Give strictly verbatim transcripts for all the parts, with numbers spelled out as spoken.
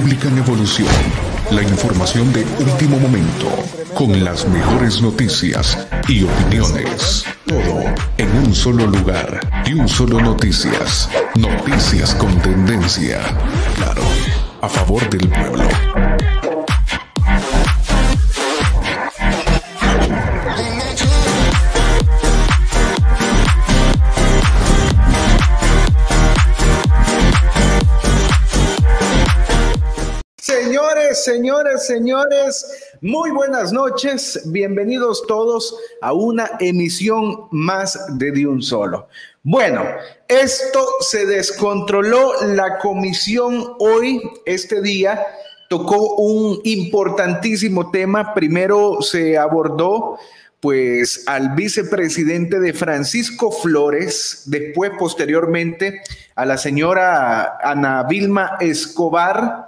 República en Evolución. La información de último momento, con las mejores noticias y opiniones. Todo en un solo lugar y un solo noticias. Noticias con tendencia. Claro, a favor del pueblo. Señores, señores, señores, muy buenas noches. Bienvenidos todos a una emisión más de De Un Solo. Bueno, esto se descontroló. La comisión hoy, este día, tocó un importantísimo tema. Primero se abordó pues al vicepresidente de Francisco Flores, después posteriormente a la señora Ana Vilma Escobar.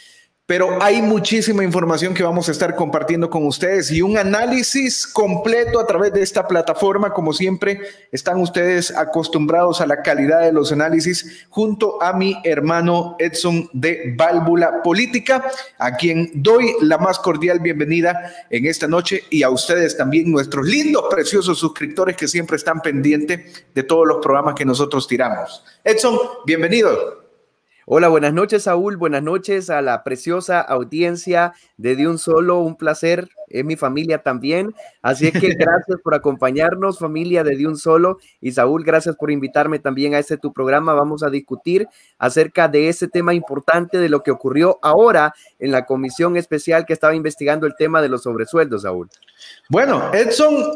Pero hay muchísima información que vamos a estar compartiendo con ustedes y un análisis completo a través de esta plataforma. Como siempre, están ustedes acostumbrados a la calidad de los análisis junto a mi hermano Edson de Válvula Política, a quien doy la más cordial bienvenida en esta noche, y a ustedes también, nuestros lindos, preciosos suscriptores que siempre están pendientes de todos los programas que nosotros tiramos. Edson, bienvenido. Hola, buenas noches, Saúl. Buenas noches a la preciosa audiencia de De Un Solo. Un placer, es mi familia también. Así es que gracias por acompañarnos, familia de De Un Solo. Y Saúl, gracias por invitarme también a este tu programa. Vamos a discutir acerca de ese tema importante de lo que ocurrió ahora en la comisión especial que estaba investigando el tema de los sobresueldos, Saúl. Bueno, Edson,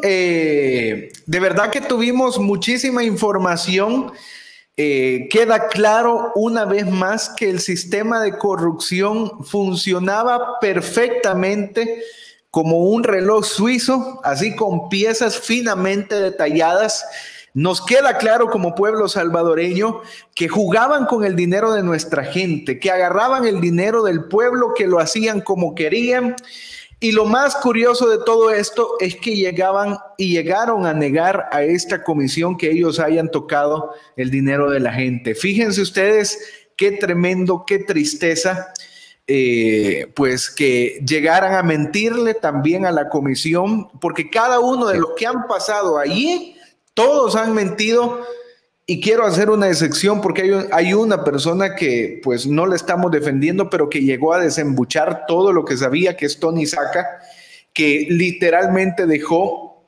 eh, de verdad que tuvimos muchísima información. Eh, queda claro una vez más que el sistema de corrupción funcionaba perfectamente como un reloj suizo, así con piezas finamente detalladas. Nos queda claro como pueblo salvadoreño que jugaban con el dinero de nuestra gente, que agarraban el dinero del pueblo, que lo hacían como querían. Y lo más curioso de todo esto es que llegaban y llegaron a negar a esta comisión que ellos hayan tocado el dinero de la gente. Fíjense ustedes qué tremendo, qué tristeza, eh, pues que llegaran a mentirle también a la comisión, porque cada uno de los que han pasado allí, todos han mentido. Y quiero hacer una excepción porque hay, hay una persona que pues no la estamos defendiendo, pero que llegó a desembuchar todo lo que sabía, que es Tony Saca, que literalmente dejó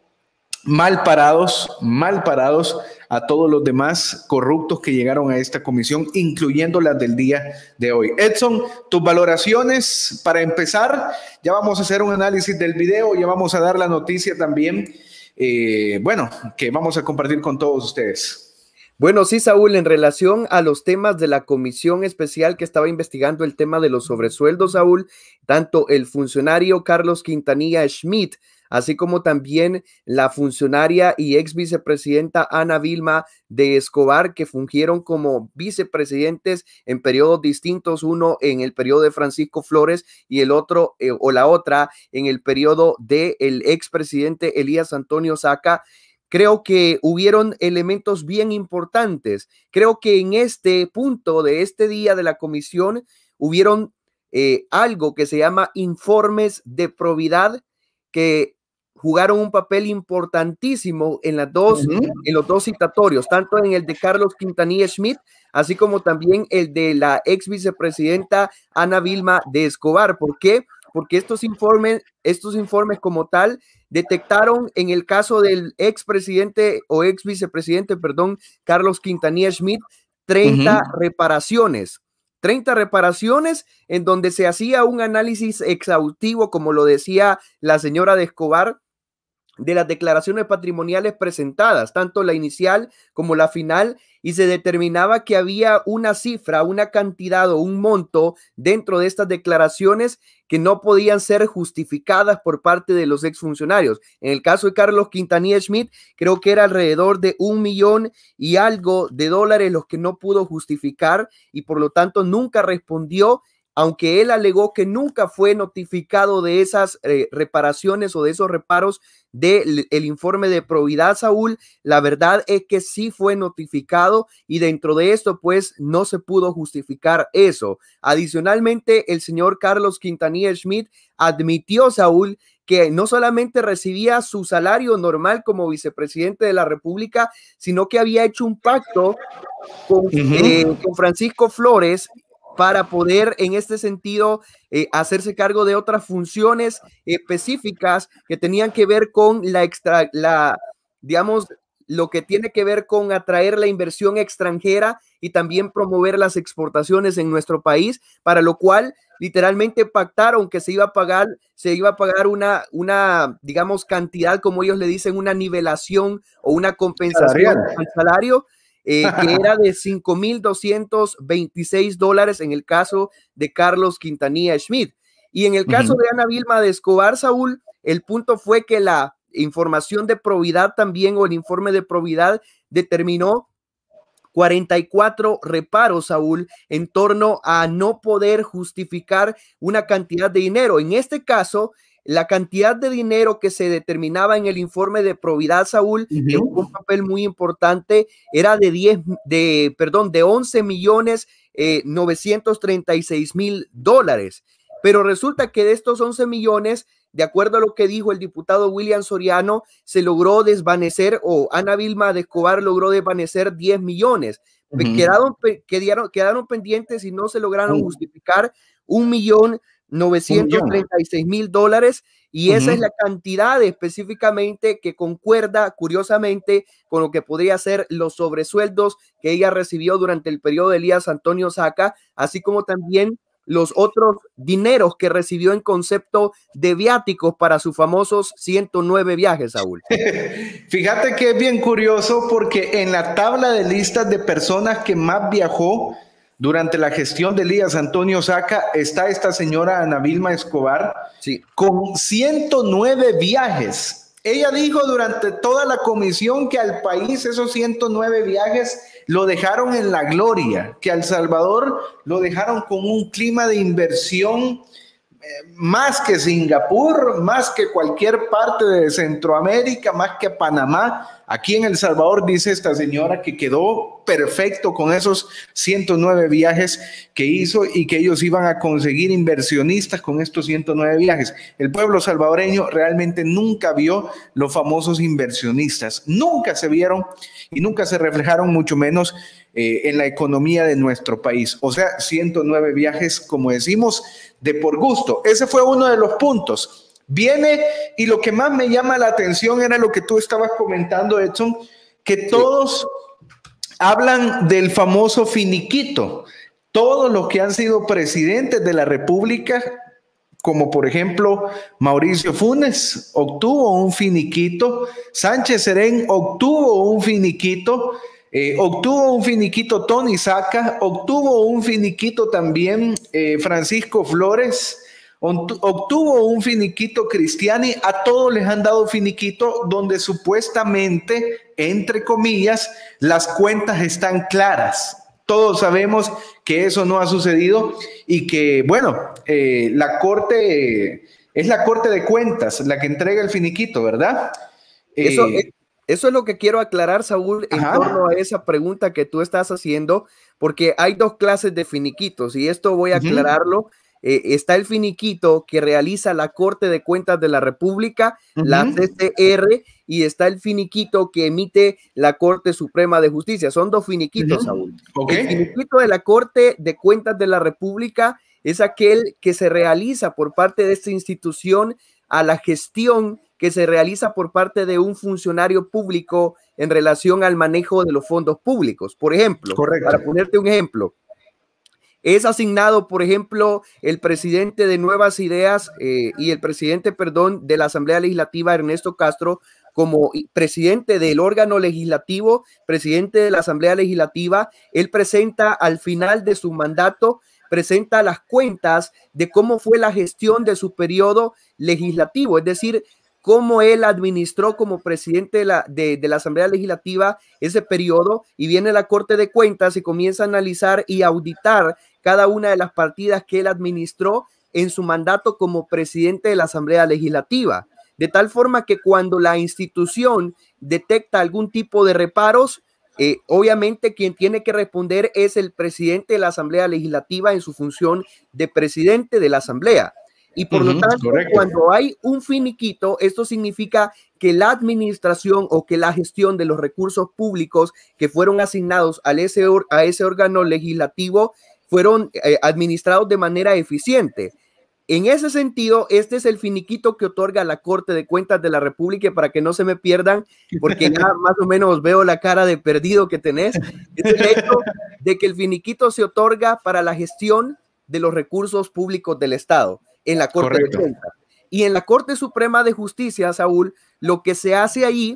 mal parados, mal parados a todos los demás corruptos que llegaron a esta comisión, incluyendo las del día de hoy. Edson, tus valoraciones para empezar. Ya vamos a hacer un análisis del video, ya vamos a dar la noticia también, eh, bueno, que vamos a compartir con todos ustedes. Bueno, sí, Saúl, en relación a los temas de la comisión especial que estaba investigando el tema de los sobresueldos, Saúl, tanto el funcionario Carlos Quintanilla Schmidt, así como también la funcionaria y ex vicepresidenta Ana Vilma de Escobar, que fungieron como vicepresidentes en periodos distintos, uno en el periodo de Francisco Flores y el otro, eh, o la otra, en el periodo del expresidente Elías Antonio Saca. Creo que hubieron elementos bien importantes. Creo que en este punto de este día de la comisión hubieron eh, algo que se llama informes de probidad que jugaron un papel importantísimo en, las dos, uh-huh. en los dos citatorios, tanto en el de Carlos Quintanilla Schmidt, así como también el de la ex vicepresidenta Ana Vilma de Escobar. ¿Por qué? Porque estos informes, estos informes como tal detectaron en el caso del expresidente o ex vicepresidente, perdón, Carlos Quintanilla Schmidt, treinta uh-huh. reparaciones. treinta reparaciones en donde se hacía un análisis exhaustivo, como lo decía la señora de Escobar, de las declaraciones patrimoniales presentadas, tanto la inicial como la final, y se determinaba que había una cifra, una cantidad o un monto dentro de estas declaraciones que no podían ser justificadas por parte de los exfuncionarios. En el caso de Carlos Quintanilla Schmidt, creo que era alrededor de un millón y algo de dólares los que no pudo justificar y por lo tanto nunca respondió aunque él alegó que nunca fue notificado de esas eh, reparaciones o de esos reparos del el informe de probidad, Saúl, la verdad es que sí fue notificado y dentro de esto pues no se pudo justificar eso. Adicionalmente, el señor Carlos Quintanilla Schmid admitió, Saúl, que no solamente recibía su salario normal como vicepresidente de la República, sino que había hecho un pacto con, uh-huh. eh, con Francisco Flores para poder en este sentido eh, hacerse cargo de otras funciones específicas que tenían que ver con la extra, la, digamos, lo que tiene que ver con atraer la inversión extranjera y también promover las exportaciones en nuestro país, para lo cual literalmente pactaron que se iba a pagar, se iba a pagar una, una, digamos, cantidad, como ellos le dicen, una nivelación o una compensación al salario, Eh, que era de cinco mil doscientos veintiséis dólares en el caso de Carlos Quintanilla Schmid. Y en el caso uh-huh. de Ana Vilma de Escobar, Saúl, el punto fue que la información de probidad también, o el informe de probidad, determinó cuarenta y cuatro reparos, Saúl, en torno a no poder justificar una cantidad de dinero. En este caso, la cantidad de dinero que se determinaba en el informe de probidad, Saúl, uh-huh. que jugó un papel muy importante, era de diez, de, perdón, de once millones novecientos treinta y seis mil dólares. Pero resulta que de estos once millones, de acuerdo a lo que dijo el diputado William Soriano, se logró desvanecer, o Ana Vilma de Escobar logró desvanecer diez millones. Uh-huh. Quedaron, quedaron, quedaron pendientes y no se lograron uh-huh. justificar un millón novecientos treinta y seis mil dólares, y esa uh-huh. es la cantidad específicamente que concuerda curiosamente con lo que podría ser los sobresueldos que ella recibió durante el periodo de Elías Antonio Saca, así como también los otros dineros que recibió en concepto de viáticos para sus famosos ciento nueve viajes, Saúl. Fíjate que es bien curioso porque en la tabla de listas de personas que más viajó durante la gestión de Elías Antonio Saca está esta señora Ana Vilma Escobar, sí, con ciento nueve viajes. Ella dijo durante toda la comisión que al país esos ciento nueve viajes lo dejaron en la gloria, que a El Salvador lo dejaron con un clima de inversión eh, más que Singapur, más que cualquier parte de Centroamérica, más que Panamá. Aquí en El Salvador dice esta señora que quedó perfecto con esos ciento nueve viajes que hizo y que ellos iban a conseguir inversionistas con estos ciento nueve viajes. El pueblo salvadoreño realmente nunca vio los famosos inversionistas, nunca se vieron y nunca se reflejaron, mucho menos eh, en la economía de nuestro país. O sea, ciento nueve viajes, como decimos, de por gusto. Ese fue uno de los puntos. Viene, y lo que más me llama la atención era lo que tú estabas comentando, Edson, que todos hablan del famoso finiquito. Todos los que han sido presidentes de la República, como por ejemplo Mauricio Funes, obtuvo un finiquito, Sánchez Serén obtuvo un finiquito, eh, obtuvo un finiquito Tony Saca, obtuvo un finiquito también eh, Francisco Flores, obtuvo un finiquito Cristiani. A todos les han dado finiquito donde supuestamente, entre comillas, las cuentas están claras. Todos sabemos que eso no ha sucedido y que, bueno, eh, la Corte, eh, es la Corte de Cuentas la que entrega el finiquito, ¿verdad? Eso, eh, eso es lo que quiero aclarar, Saúl, en ajá. torno a esa pregunta que tú estás haciendo, porque hay dos clases de finiquitos y esto voy a aclararlo. Uh-huh. Eh, está el finiquito que realiza la Corte de Cuentas de la República, uh-huh. la C C R, y está el finiquito que emite la Corte Suprema de Justicia. Son dos finiquitos, uh-huh. Saúl. Okay. El finiquito de la Corte de Cuentas de la República es aquel que se realiza por parte de esta institución a la gestión que se realiza por parte de un funcionario público en relación al manejo de los fondos públicos. Por ejemplo, correcto, para ponerte un ejemplo, es asignado, por ejemplo, el presidente de Nuevas Ideas eh, y el presidente, perdón, de la Asamblea Legislativa, Ernesto Castro, como presidente del órgano legislativo, presidente de la Asamblea Legislativa. Él presenta al final de su mandato, presenta las cuentas de cómo fue la gestión de su periodo legislativo, es decir, cómo él administró como presidente de la, de, de la Asamblea Legislativa ese periodo, y viene la Corte de Cuentas y comienza a analizar y auditar cada una de las partidas que él administró en su mandato como presidente de la Asamblea Legislativa, de tal forma que cuando la institución detecta algún tipo de reparos, eh, obviamente quien tiene que responder es el presidente de la Asamblea Legislativa en su función de presidente de la Asamblea. Y por uh-huh, lo tanto, correcto. Cuando hay un finiquito, esto significa que la administración o que la gestión de los recursos públicos que fueron asignados a ese, a ese órgano legislativo fueron eh, administrados de manera eficiente. En ese sentido, este es el finiquito que otorga la Corte de Cuentas de la República, para que no se me pierdan, porque ya más o menos veo la cara de perdido que tenés. Es el hecho de que el finiquito se otorga para la gestión de los recursos públicos del Estado en la Corte Correcto. de Cuentas. Y en la Corte Suprema de Justicia, Saúl, lo que se hace ahí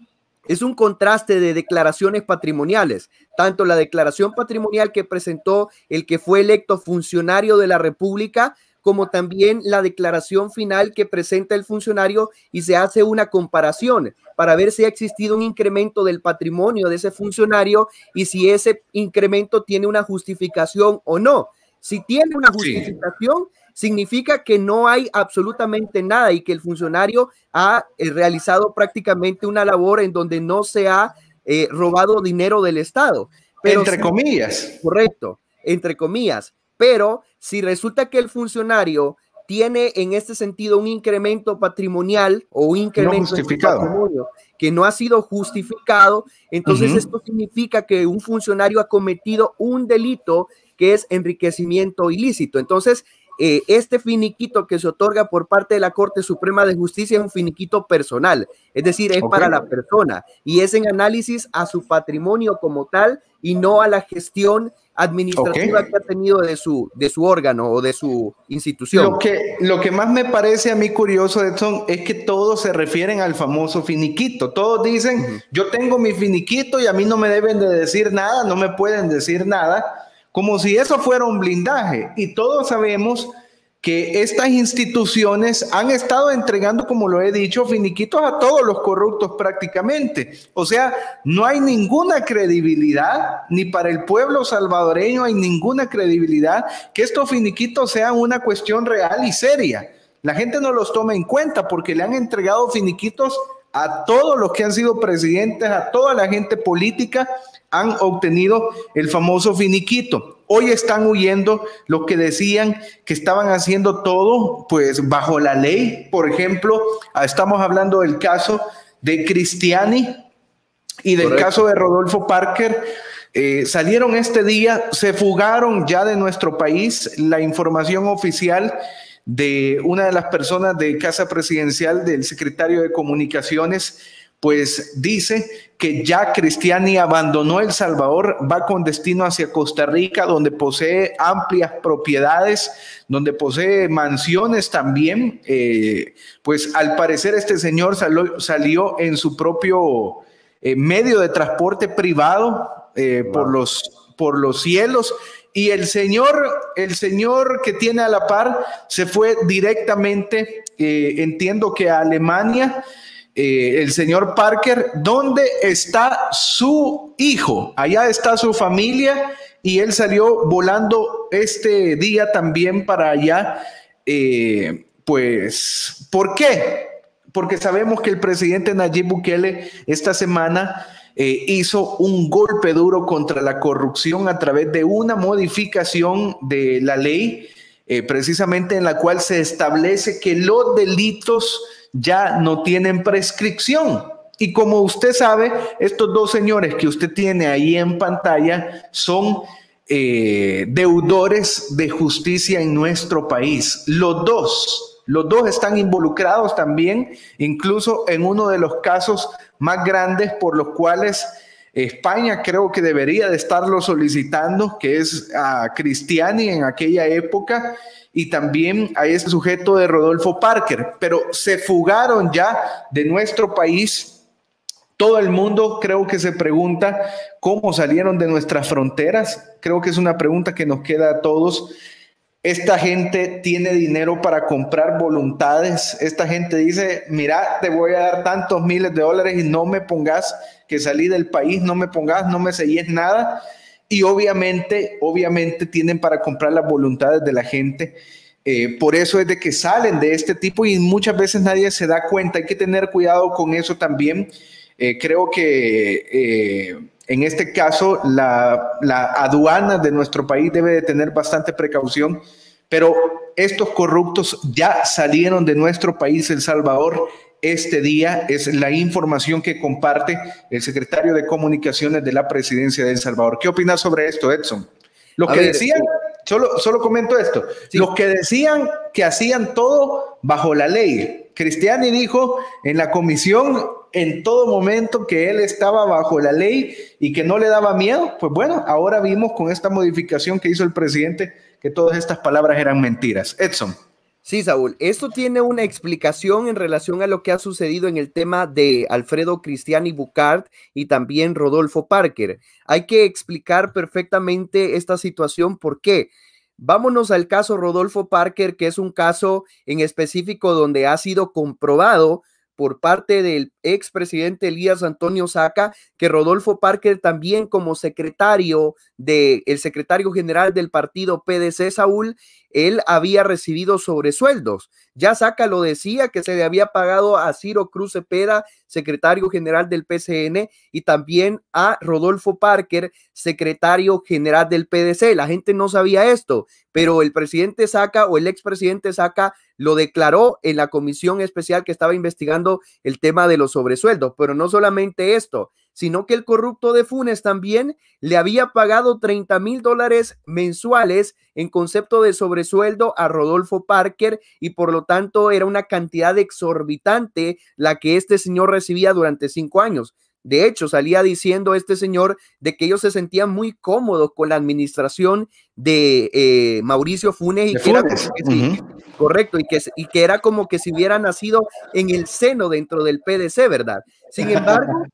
es un contraste de declaraciones patrimoniales, tanto la declaración patrimonial que presentó el que fue electo funcionario de la República, como también la declaración final que presenta el funcionario, y se hace una comparación para ver si ha existido un incremento del patrimonio de ese funcionario y si ese incremento tiene una justificación o no. Si tiene una justificación, sí. significa que no hay absolutamente nada y que el funcionario ha eh, realizado prácticamente una labor en donde no se ha eh, robado dinero del Estado. Pero entre si, comillas. Correcto, entre comillas. Pero si resulta que el funcionario tiene en este sentido un incremento patrimonial o un incremento no en patrimonio que no ha sido justificado, entonces uh-huh. esto significa que un funcionario ha cometido un delito que es enriquecimiento ilícito. Entonces, eh, este finiquito que se otorga por parte de la Corte Suprema de Justicia es un finiquito personal, es decir, es okay. para la persona y es en análisis a su patrimonio como tal y no a la gestión administrativa okay. que ha tenido de su, de su órgano o de su institución. Lo que, lo que más me parece a mí curioso, Edson, es que todos se refieren al famoso finiquito. Todos dicen, uh-huh. yo tengo mi finiquito y a mí no me deben de decir nada, no me pueden decir nada, como si eso fuera un blindaje. Y todos sabemos que estas instituciones han estado entregando, como lo he dicho, finiquitos a todos los corruptos prácticamente. O sea, no hay ninguna credibilidad, ni para el pueblo salvadoreño hay ninguna credibilidad que estos finiquitos sean una cuestión real y seria. La gente no los toma en cuenta porque le han entregado finiquitos a todos los que han sido presidentes, a toda la gente política, han obtenido el famoso finiquito. Hoy están huyendo los que decían que estaban haciendo todo pues bajo la ley. Por ejemplo, estamos hablando del caso de Cristiani y del Correcto. caso de Rodolfo Parker. Eh, salieron este día, se fugaron ya de nuestro país. La información oficial de una de las personas de Casa Presidencial, del secretario de Comunicaciones, pues dice que ya Cristiani abandonó El Salvador, va con destino hacia Costa Rica, donde posee amplias propiedades, donde posee mansiones también. Eh, pues al parecer este señor salió, salió en su propio eh, medio de transporte privado eh, wow. por los, por los cielos. Y el señor, el señor que tiene a la par se fue directamente, eh, entiendo que a Alemania. Eh, el señor Parker, ¿dónde está su hijo? Allá está su familia y él salió volando este día también para allá. Eh, pues, ¿por qué? Porque sabemos que el presidente Nayib Bukele esta semana eh, hizo un golpe duro contra la corrupción a través de una modificación de la ley, eh, precisamente en la cual se establece que los delitos ya no tienen prescripción. Y como usted sabe, estos dos señores que usted tiene ahí en pantalla son eh, deudores de justicia en nuestro país. Los dos, los dos están involucrados también, incluso en uno de los casos más grandes por los cuales España creo que debería de estarlo solicitando, que es a Cristiani en aquella época, y también a ese sujeto de Rodolfo Parker, pero se fugaron ya de nuestro país. Todo el mundo creo que se pregunta cómo salieron de nuestras fronteras. Creo que es una pregunta que nos queda a todos. Esta gente tiene dinero para comprar voluntades. Esta gente dice, mira, te voy a dar tantos miles de dólares y no me pongas que salí del país, no me pongas, no me selles nada. y obviamente, obviamente tienen para comprar las voluntades de la gente. Eh, por eso es de que salen de este tipo y muchas veces nadie se da cuenta. Hay que tener cuidado con eso también. Eh, creo que eh, en este caso la, la aduana de nuestro país debe de tener bastante precaución, pero estos corruptos ya salieron de nuestro país, El Salvador. Este día es la información que comparte el secretario de Comunicaciones de la Presidencia de El Salvador. ¿Qué opinas sobre esto, Edson? Los que decían, solo, solo comento esto, sí. Los que decían que hacían todo bajo la ley. Cristiani dijo en la comisión en todo momento que él estaba bajo la ley y que no le daba miedo. Pues bueno, ahora vimos con esta modificación que hizo el presidente que todas estas palabras eran mentiras. Edson. Sí, Saúl, esto tiene una explicación en relación a lo que ha sucedido en el tema de Alfredo Cristiani Bucart y también Rodolfo Parker. Hay que explicar perfectamente esta situación. ¿Por qué? Vámonos al caso Rodolfo Parker, que es un caso en específico donde ha sido comprobado por parte del expresidente Elías Antonio Saca, que Rodolfo Parker también como secretario de el secretario general del partido P D C, Saúl, él había recibido sobresueldos. Ya Saca lo decía que se le había pagado a Ciro Cruz Cepeda, secretario general del P C N, y también a Rodolfo Parker, secretario general del P D C. La gente no sabía esto, pero el presidente Saca o el expresidente Saca lo declaró en la comisión especial que estaba investigando el tema de los sobresueldos. Pero no solamente esto, sino que el corrupto de Funes también le había pagado treinta mil dólares mensuales en concepto de sobresueldo a Rodolfo Parker, y por lo tanto era una cantidad exorbitante la que este señor recibía durante cinco años. De hecho, salía diciendo este señor de que ellos se sentían muy cómodos con la administración de eh, Mauricio Funes, y de que era Funes. como que sí, uh-huh. correcto, y que, y que era como que si hubiera nacido en el seno dentro del P D C, ¿verdad? Sin embargo,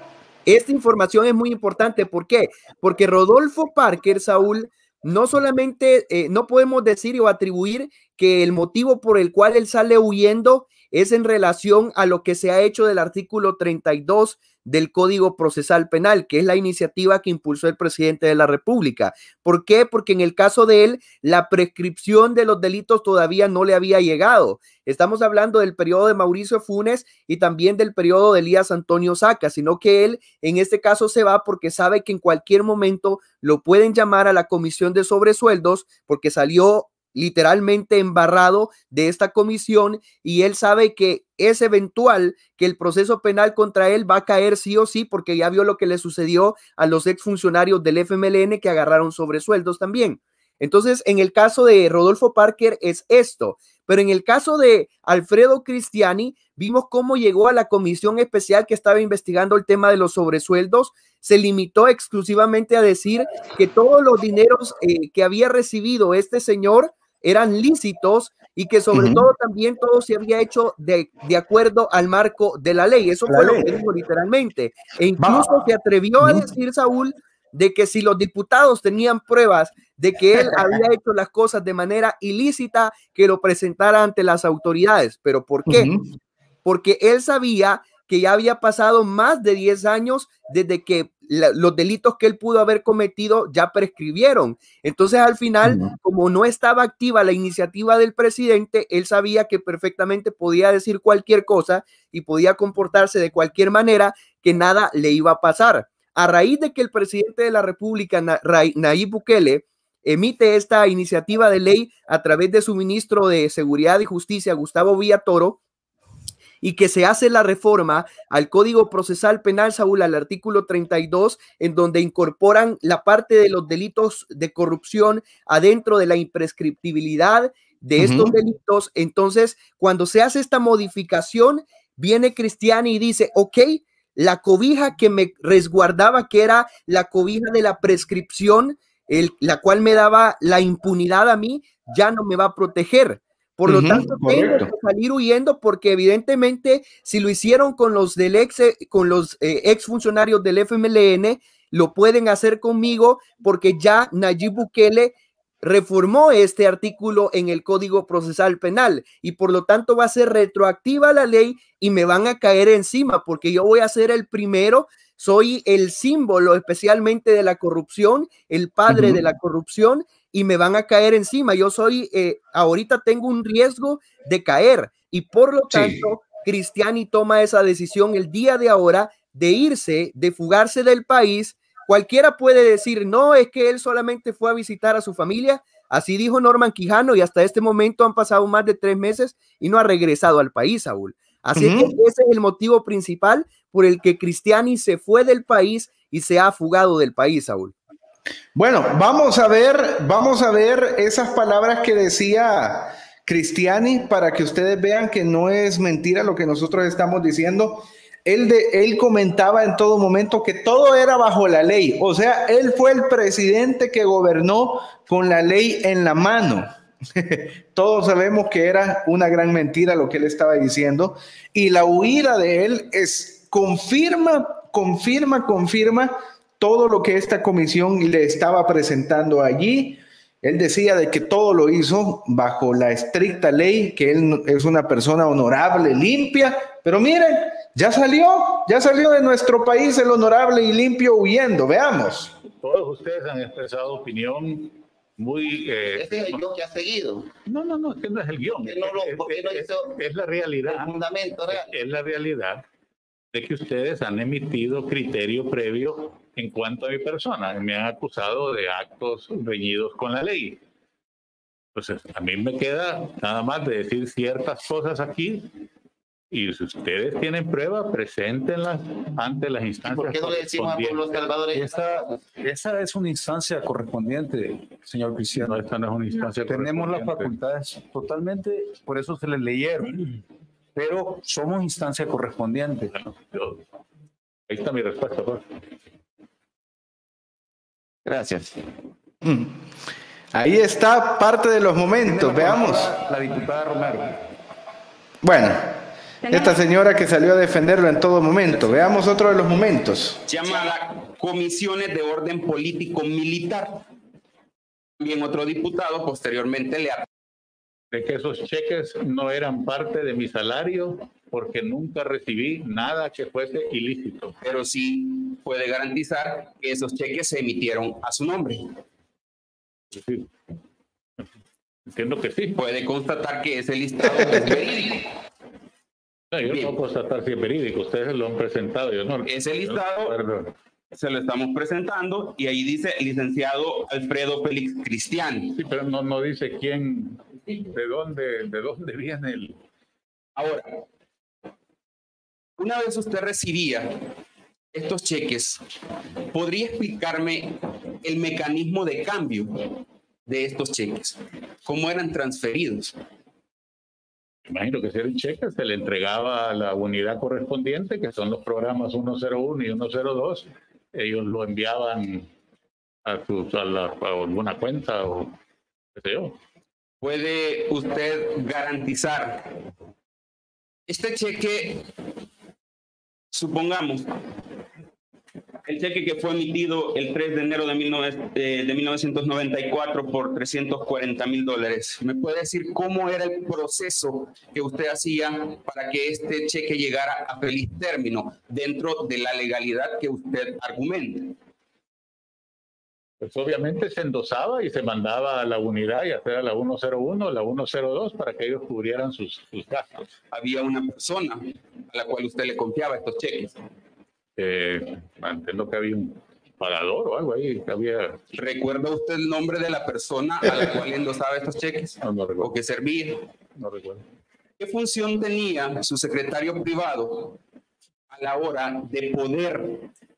esta información es muy importante. ¿Por qué? Porque Rodolfo Parker, Saúl, no solamente, eh, no podemos decir o atribuir que el motivo por el cual él sale huyendo es en relación a lo que se ha hecho del artículo treinta y dos del Código Procesal Penal, que es la iniciativa que impulsó el presidente de la República. ¿Por qué? Porque en el caso de él, la prescripción de los delitos todavía no le había llegado. Estamos hablando del periodo de Mauricio Funes y también del periodo de Elías Antonio Saca, sino que él en este caso se va porque sabe que en cualquier momento lo pueden llamar a la comisión de sobresueldos, porque salió literalmente embarrado de esta comisión, y él sabe que es eventual que el proceso penal contra él va a caer sí o sí, porque ya vio lo que le sucedió a los exfuncionarios del F M L N que agarraron sobresueldos también. Entonces, en el caso de Rodolfo Parker es esto, pero en el caso de Alfredo Cristiani, vimos cómo llegó a la comisión especial que estaba investigando el tema de los sobresueldos. Se limitó exclusivamente a decir que todos los dineros eh, que había recibido este señor eran lícitos, y que sobre uh-huh. todo también todo se había hecho de, de acuerdo al marco de la ley. Eso la fue ley. Lo que dijo literalmente. E incluso Va. se atrevió uh-huh. a decir, Saúl, de que si los diputados tenían pruebas de que él había hecho las cosas de manera ilícita, que lo presentara ante las autoridades. ¿Pero por qué? Uh-huh. Porque él sabía que ya había pasado más de diez años desde que la, los delitos que él pudo haber cometido ya prescribieron. Entonces, al final, uh-huh. como no estaba activa la iniciativa del presidente, él sabía que perfectamente podía decir cualquier cosa y podía comportarse de cualquier manera, que nada le iba a pasar. A raíz de que el presidente de la República, Nayib Bukele, emite esta iniciativa de ley a través de su ministro de Seguridad y Justicia, Gustavo Villatoro, y que se hace la reforma al Código Procesal Penal, Saúl, al artículo treinta y dos, en donde incorporan la parte de los delitos de corrupción adentro de la imprescriptibilidad de estos uh-huh. delitos. Entonces, cuando se hace esta modificación, viene Cristiani y dice, ok, la cobija que me resguardaba, que era la cobija de la prescripción, el, la cual me daba la impunidad a mí, ya no me va a proteger. Por lo uh-huh, tanto, tengo que salir huyendo, porque evidentemente si lo hicieron con los del ex, con los eh, ex funcionarios del F M L N, lo pueden hacer conmigo, porque ya Nayib Bukele reformó este artículo en el Código Procesal Penal, y por lo tanto va a ser retroactiva la ley y me van a caer encima, porque yo voy a ser el primero soy el símbolo especialmente de la corrupción, el padre uh-huh. de la corrupción, y me van a caer encima. Yo soy, eh, ahorita tengo un riesgo de caer, y por lo tanto, sí. Cristiani toma esa decisión el día de ahora de irse, de fugarse del país. Cualquiera puede decir, no, es que él solamente fue a visitar a su familia. Así dijo Norman Quijano, y hasta este momento han pasado más de tres meses y no ha regresado al país, Saúl. Así uh-huh. que ese es el motivo principal por el que Cristiani se fue del país y se ha fugado del país, Saúl. Bueno, vamos a ver, vamos a ver esas palabras que decía Cristiani para que ustedes vean que no es mentira lo que nosotros estamos diciendo. Él, de, él comentaba en todo momento que todo era bajo la ley. O sea, él fue el presidente que gobernó con la ley en la mano. Todos sabemos que era una gran mentira lo que él estaba diciendo. Y la huida de él es confirma, confirma, confirma todo lo que esta comisión le estaba presentando allí. Él decía de que todo lo hizo bajo la estricta ley, que él es una persona honorable, limpia, pero miren, ya salió, ya salió de nuestro país el honorable y limpio huyendo. Veamos. Todos ustedes han expresado opinión muy... Eh, Ese es el guión que ha seguido. No, no, no, este no es el guión. No lo, es, no es, hizo es la realidad. El fundamento real. Es, es la realidad de que ustedes han emitido criterio previo en cuanto a mi persona. Me han acusado de actos reñidos con la ley. Entonces, a mí me queda nada más de decir ciertas cosas aquí, y si ustedes tienen pruebas, preséntenlas ante las instancias. ¿Por qué no le decimos a los salvadores? Esa, esa es una instancia correspondiente, señor Cristiano. No, esta no es una instancia Tenemos las facultades totalmente, por eso se les leyeron. Pero somos instancia correspondiente. Bueno, yo, ahí está mi respuesta, pues. Gracias. Mm. Ahí está parte de los momentos, veamos. La diputada Romero. Bueno, esta señora que salió a defenderlo en todo momento. Veamos otro de los momentos. Llamada comisiones de orden político militar. También otro diputado posteriormente le ha... De que esos cheques no eran parte de mi salario porque nunca recibí nada que fuese ilícito. Pero sí puede garantizar que esos cheques se emitieron a su nombre. Sí. Entiendo que sí. Puede constatar que ese listado es verídico. No, yo Bien. no puedo constatar si es verídico. Ustedes lo han presentado. Yo no, ese listado no, se lo estamos presentando y ahí dice licenciado Alfredo Félix Cristiani. Sí, pero no, no dice quién, de dónde, de dónde viene el... Ahora, una vez usted recibía estos cheques, ¿podría explicarme el mecanismo de cambio de estos cheques? ¿Cómo eran transferidos? Imagino que si era un cheque, se le entregaba a la unidad correspondiente, que son los programas ciento uno y ciento dos. Ellos lo enviaban a, su, a, la, a alguna cuenta o qué sé yo. ¿Puede usted garantizar este cheque, supongamos, el cheque que fue emitido el tres de enero de, mil novecientos noventa y cuatro por trescientos cuarenta mil dólares? ¿Me puede decir cómo era el proceso que usted hacía para que este cheque llegara a feliz término dentro de la legalidad que usted argumenta? Pues obviamente se endosaba y se mandaba a la unidad, ya sea la ciento uno, la ciento dos, para que ellos cubrieran sus, sus gastos. ¿Había una persona a la cual usted le confiaba estos cheques? Eh, entiendo que había un pagador o algo ahí. Que había... ¿Recuerda usted el nombre de la persona a la cual endosaba estos cheques? No, no recuerdo. ¿O que servía? No recuerdo. ¿Qué función tenía su secretario privado a la hora de poder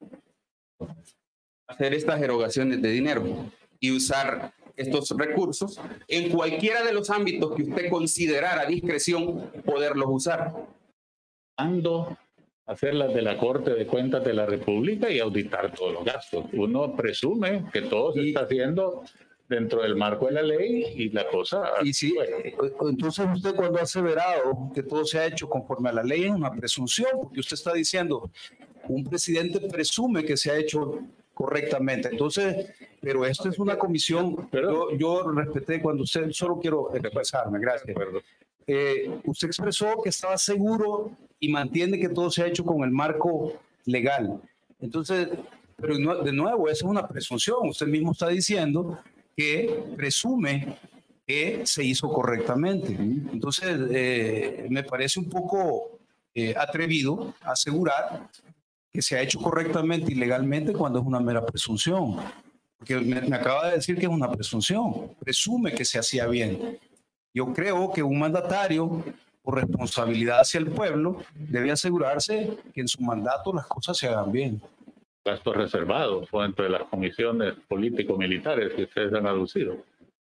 hacer estas erogaciones de dinero y usar estos recursos en cualquiera de los ámbitos que usted considerara a discreción poderlos usar? Ando hacer las de la Corte de Cuentas de la República y auditar todos los gastos. Uno presume que todo se está haciendo dentro del marco de la ley y la cosa... Y sí, bueno. Entonces usted cuando ha aseverado que todo se ha hecho conforme a la ley es una presunción, porque usted está diciendo, un presidente presume que se ha hecho correctamente. Entonces, pero esto es una comisión, yo, yo respeté cuando usted, solo quiero expresarme, gracias. Eh, usted expresó que estaba seguro y mantiene que todo se ha hecho con el marco legal. Entonces, pero no- de nuevo, esa es una presunción. Usted mismo está diciendo que presume que se hizo correctamente. Entonces, eh, me parece un poco eh, atrevido asegurar que se ha hecho correctamente y legalmente cuando es una mera presunción. Porque me, me acaba de decir que es una presunción. Presume que se hacía bien. Yo creo que un mandatario, por responsabilidad hacia el pueblo, debe asegurarse que en su mandato las cosas se hagan bien. Gastos reservados o entre las comisiones político-militares que ustedes han aducido.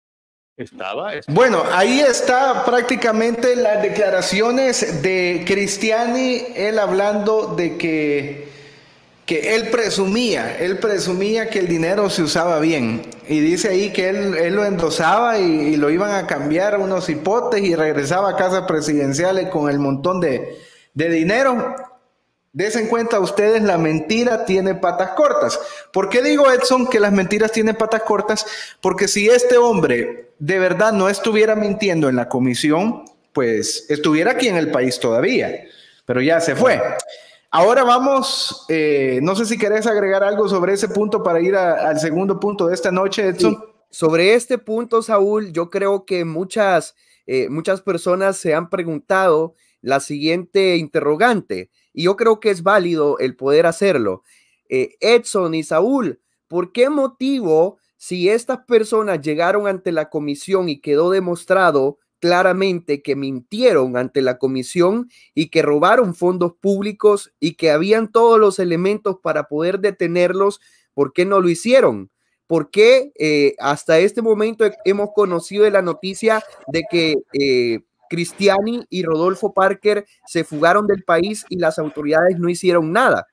Estaba. Bueno, ahí está prácticamente las declaraciones de Cristiani, él hablando de que, que él presumía, él presumía que el dinero se usaba bien. Y dice ahí que él, él lo endosaba y, y lo iban a cambiar a unos hipotes y regresaba a casas presidenciales con el montón de, de dinero. Desen cuenta ustedes, la mentira tiene patas cortas. ¿Por qué digo, Edson, que las mentiras tienen patas cortas? Porque si este hombre de verdad no estuviera mintiendo en la comisión, pues estuviera aquí en el país todavía, pero ya se fue. Ahora vamos, eh, no sé si querés agregar algo sobre ese punto para ir a, al segundo punto de esta noche, Edson. Sí, sobre este punto, Saúl, yo creo que muchas, eh, muchas personas se han preguntado la siguiente interrogante, y yo creo que es válido el poder hacerlo. Eh, Edson y Saúl, ¿por qué motivo, si estas personas llegaron ante la comisión y quedó demostrado claramente que mintieron ante la comisión y que robaron fondos públicos y que habían todos los elementos para poder detenerlos, ¿por qué no lo hicieron? ¿Por qué eh, hasta este momento hemos conocido de la noticia de que eh, Cristiani y Rodolfo Parker se fugaron del país y las autoridades no hicieron nada?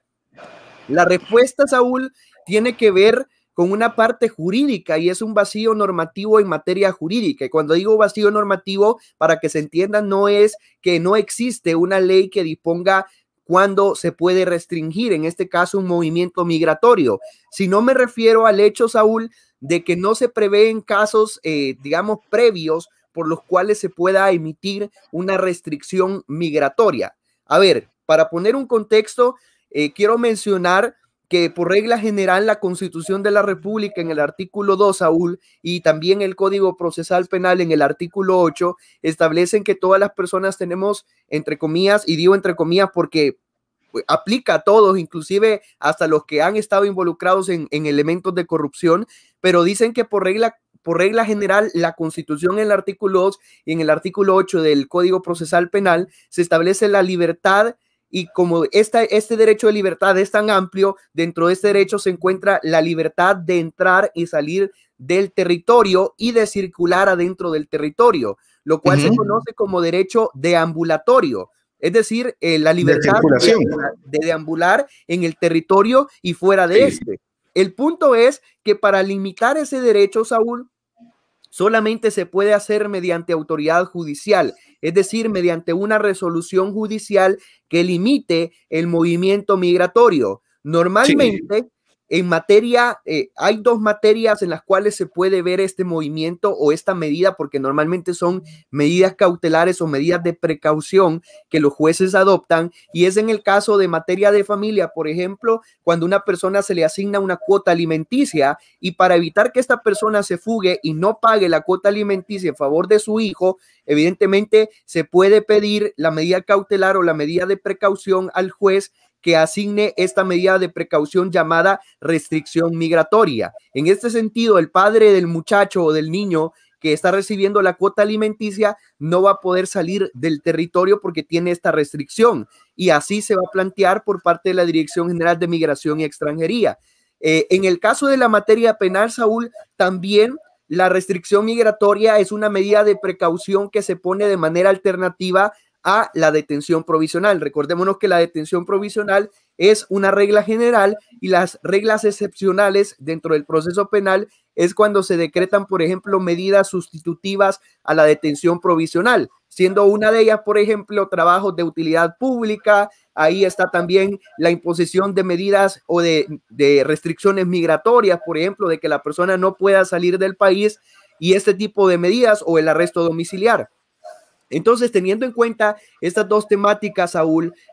La respuesta, Saúl, tiene que ver con una parte jurídica y es un vacío normativo en materia jurídica. Y cuando digo vacío normativo, para que se entienda, no es que no existe una ley que disponga cuándo se puede restringir, en este caso, un movimiento migratorio. Si no me refiero al hecho, Saúl, de que no se prevén casos, eh, digamos, previos por los cuales se pueda emitir una restricción migratoria. A ver, para poner un contexto, eh, quiero mencionar que por regla general la Constitución de la República en el artículo dos, Saúl, y también el Código Procesal Penal en el artículo ocho, establecen que todas las personas tenemos, entre comillas, y digo entre comillas porque aplica a todos, inclusive hasta los que han estado involucrados en, en elementos de corrupción, pero dicen que por regla Por regla general, la Constitución en el artículo dos y en el artículo ocho del Código Procesal Penal se establece la libertad, y como esta, este derecho de libertad es tan amplio, dentro de este derecho se encuentra la libertad de entrar y salir del territorio y de circular adentro del territorio, lo cual uh-huh. se conoce como derecho deambulatorio. Es decir, eh, la libertad de, de, de deambular en el territorio y fuera de sí. este. El punto es que para limitar ese derecho, Saúl, solamente se puede hacer mediante autoridad judicial, es decir, mediante una resolución judicial que limite el movimiento migratorio. Normalmente, sí. en materia, eh, hay dos materias en las cuales se puede ver este movimiento o esta medida, porque normalmente son medidas cautelares o medidas de precaución que los jueces adoptan, y es en el caso de materia de familia, por ejemplo, cuando una persona se le asigna una cuota alimenticia y para evitar que esta persona se fugue y no pague la cuota alimenticia en favor de su hijo, evidentemente se puede pedir la medida cautelar o la medida de precaución al juez que asigne esta medida de precaución llamada restricción migratoria. En este sentido, el padre del muchacho o del niño que está recibiendo la cuota alimenticia no va a poder salir del territorio porque tiene esta restricción, y así se va a plantear por parte de la Dirección General de Migración y Extranjería. Eh, en el caso de la materia penal, Saúl, también la restricción migratoria es una medida de precaución que se pone de manera alternativa a la detención provisional. Recordémonos que la detención provisional es una regla general y las reglas excepcionales dentro del proceso penal es cuando se decretan, por ejemplo, medidas sustitutivas a la detención provisional, siendo una de ellas, por ejemplo, trabajos de utilidad pública. Ahí está también la imposición de medidas o de, de restricciones migratorias, por ejemplo, de que la persona no pueda salir del país, y este tipo de medidas, o el arresto domiciliar. Entonces, teniendo en cuenta estas dos temáticas, Saúl,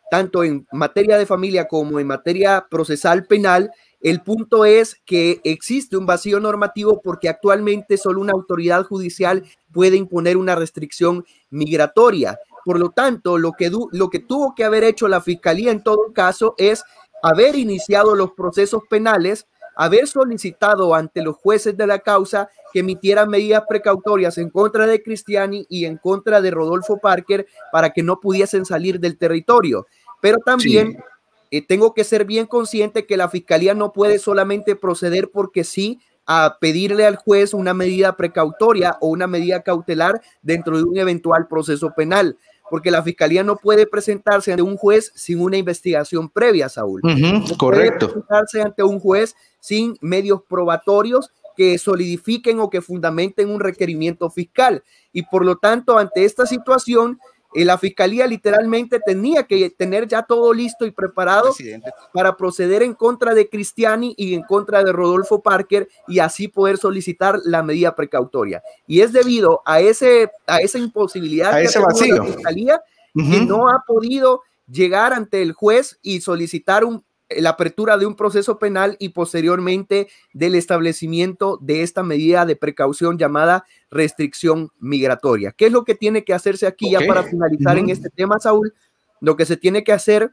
tanto en materia de familia como en materia procesal penal. El punto es que existe un vacío normativo porque actualmente solo una autoridad judicial puede imponer una restricción migratoria. Por lo tanto, lo que, lo que tuvo que haber hecho la Fiscalía en todo caso es haber iniciado los procesos penales, haber solicitado ante los jueces de la causa que emitieran medidas precautorias en contra de Cristiani y en contra de Rodolfo Parker para que no pudiesen salir del territorio. Pero también sí. eh, tengo que ser bien consciente que la Fiscalía no puede solamente proceder porque sí a pedirle al juez una medida precautoria o una medida cautelar dentro de un eventual proceso penal, porque la Fiscalía no puede presentarse ante un juez sin una investigación previa, Saúl. Uh-huh, no correcto. Puede presentarse ante un juez sin medios probatorios que solidifiquen o que fundamenten un requerimiento fiscal. Y por lo tanto, ante esta situación, eh, la Fiscalía literalmente tenía que tener ya todo listo y preparado Presidente. para proceder en contra de Cristiani y en contra de Rodolfo Parker y así poder solicitar la medida precautoria. Y es debido a, ese, a esa imposibilidad a que ese ha vacío. la Fiscalía uh-huh. que no ha podido llegar ante el juez y solicitar un la apertura de un proceso penal y posteriormente del establecimiento de esta medida de precaución llamada restricción migratoria. ¿Qué es lo que tiene que hacerse aquí okay. ya para finalizar uh-huh. en este tema, Saúl? Lo que se tiene que hacer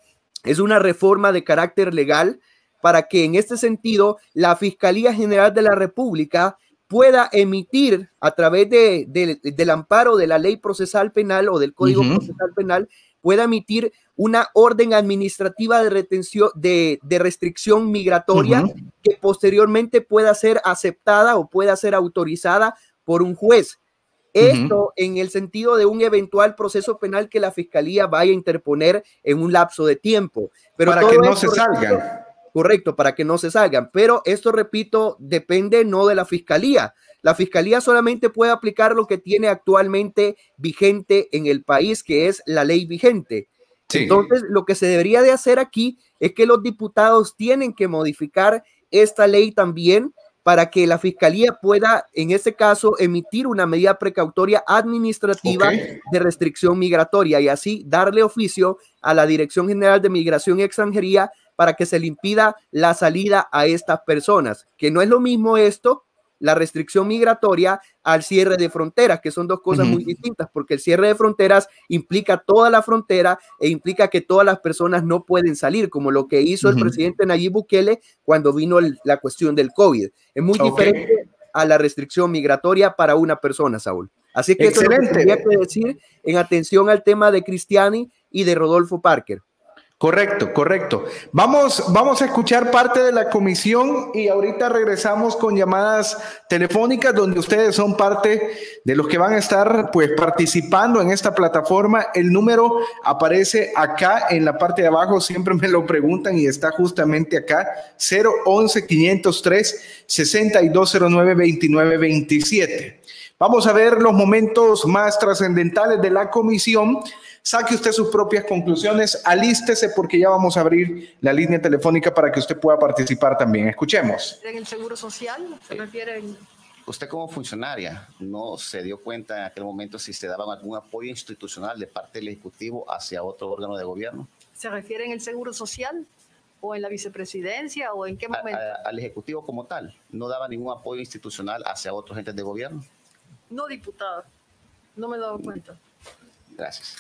es una reforma de carácter legal para que en este sentido la Fiscalía General de la República pueda emitir a través de, de, del amparo de la ley procesal penal o del Código uh-huh. procesal penal, pueda emitir una orden administrativa de retención, de, de restricción migratoria uh-huh. que posteriormente pueda ser aceptada o pueda ser autorizada por un juez. Esto uh-huh. en el sentido de un eventual proceso penal que la Fiscalía vaya a interponer en un lapso de tiempo. Pero para que no se salgan. Correcto, para que no se salgan. Pero esto, repito, depende no de la Fiscalía. La Fiscalía solamente puede aplicar lo que tiene actualmente vigente en el país, que es la ley vigente. Sí. Entonces, lo que se debería de hacer aquí es que los diputados tienen que modificar esta ley también para que la Fiscalía pueda, en este caso, emitir una medida precautoria administrativa okay. de restricción migratoria y así darle oficio a la Dirección General de Migración y Extranjería para que se le impida la salida a estas personas, que no es lo mismo esto, la restricción migratoria, al cierre de fronteras, que son dos cosas uh-huh. muy distintas, porque el cierre de fronteras implica toda la frontera e implica que todas las personas no pueden salir, como lo que hizo uh-huh. el presidente Nayib Bukele cuando vino el, la cuestión del COVID. Es muy okay. diferente a la restricción migratoria para una persona, Saúl. Así que eso es lo que tendría que decir en atención al tema de Cristiani y de Rodolfo Parker. Correcto, correcto. Vamos, vamos a escuchar parte de la comisión y ahorita regresamos con llamadas telefónicas donde ustedes son parte de los que van a estar pues participando en esta plataforma. El número aparece acá en la parte de abajo, siempre me lo preguntan y está justamente acá, cero once, quinientos tres, sesenta y dos cero nueve, veintinueve veintisiete. Vamos a ver los momentos más trascendentales de la comisión. Saque usted sus propias conclusiones, alístese porque ya vamos a abrir la línea telefónica para que usted pueda participar también. Escuchemos. ¿En el Seguro Social se refiere? Usted como funcionaria no se dio cuenta en aquel momento si se daba algún apoyo institucional de parte del Ejecutivo hacia otro órgano de gobierno. ¿Se refiere en el Seguro Social o en la vicepresidencia o en qué momento? A, a, al Ejecutivo como tal, ¿no daba ningún apoyo institucional hacia otros entes de gobierno? No, diputada, no me he dado cuenta. Gracias.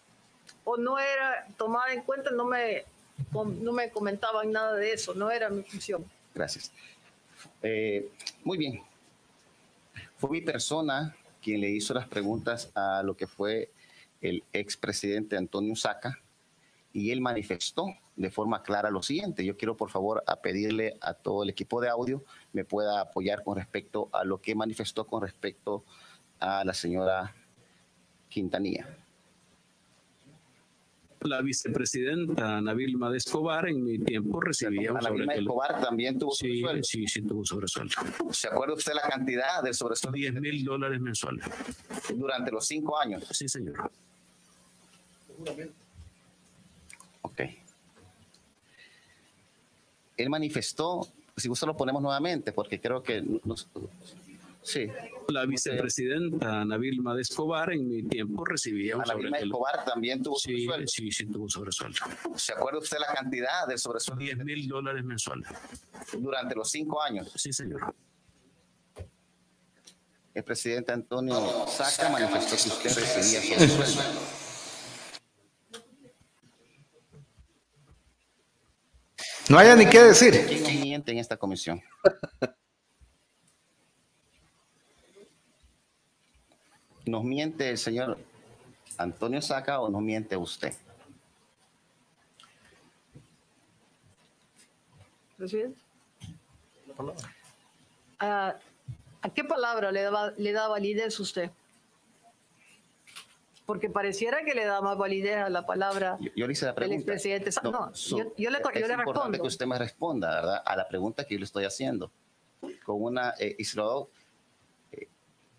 O no era tomada en cuenta, no me, no me comentaban nada de eso, no era mi función. Gracias. Eh, muy bien. Fue mi persona quien le hizo las preguntas a lo que fue el expresidente Antonio Saca y él manifestó de forma clara lo siguiente. Yo quiero, por favor, a pedirle a todo el equipo de audio me pueda apoyar con respecto a lo que manifestó con respecto a la señora Quintanilla. La vicepresidenta Nabilma de Escobar en mi tiempo recibía un Nabilma de Escobar también tuvo sí, sobresueldo. Sí, sí, tuvo sobresueldo. ¿Se acuerda usted la cantidad del sobresueldo? diez mil dólares mensuales. Durante los cinco años. Sí, señor. Seguramente. Ok. Él manifestó, si gusta lo ponemos nuevamente, porque creo que nos, Sí. La vicepresidenta Ana Vilma de Escobar en mi tiempo recibía un Ana Vilma sobresueldo. Escobar también tuvo Sí, sobresueldo. sí, sí, tuvo sobresueldo. ¿Se acuerda usted la cantidad del sobresueldo? diez mil dólares mensuales. Durante los cinco años. Sí, señor. El presidente Antonio Saca manifestó que usted recibía sobresueldo. No haya ni qué decir. ¿Quién nos miente en esta comisión? ¿Nos miente el señor Antonio Saca o nos miente usted? Presidente. ¿A, ¿A qué palabra le da, le da validez usted? Porque pareciera que le da más validez a la palabra yo, yo le hice la pregunta. del expresidente. No, no su, yo, yo le, es yo le importante respondo. que usted me responda, ¿verdad? A la pregunta que yo le estoy haciendo. Con una eh, islo, eh.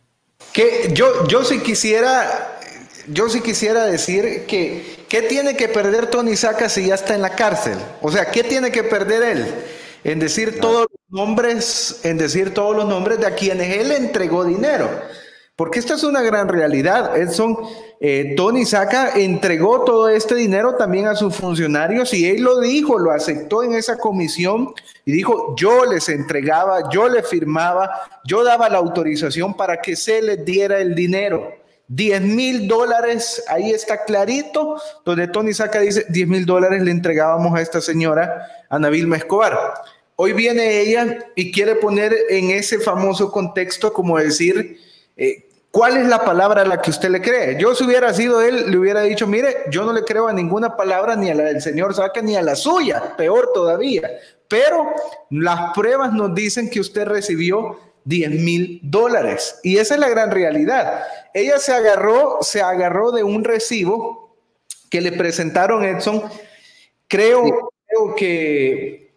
que yo, yo sí quisiera, yo sí quisiera decir que ¿qué tiene que perder Tony Saca si ya está en la cárcel? O sea, ¿qué tiene que perder él? En decir no. todos los nombres, en decir todos los nombres de a quienes él entregó dinero. Porque esto es una gran realidad. Edson, eh, Tony Saca entregó todo este dinero también a sus funcionarios y él lo dijo, lo aceptó en esa comisión y dijo, yo les entregaba, yo les firmaba, yo daba la autorización para que se les diera el dinero. diez mil dólares, ahí está clarito, donde Tony Saca dice, diez mil dólares le entregábamos a esta señora, Ana Vilma Escobar. Hoy viene ella y quiere poner en ese famoso contexto como decir, eh, ¿cuál es la palabra a la que usted le cree? Yo si hubiera sido él, le hubiera dicho, mire, yo no le creo a ninguna palabra, ni a la del señor Saca, ni a la suya, peor todavía. Pero las pruebas nos dicen que usted recibió diez mil dólares. Y esa es la gran realidad. Ella se agarró, se agarró de un recibo que le presentaron, Edson. Creo, sí. creo que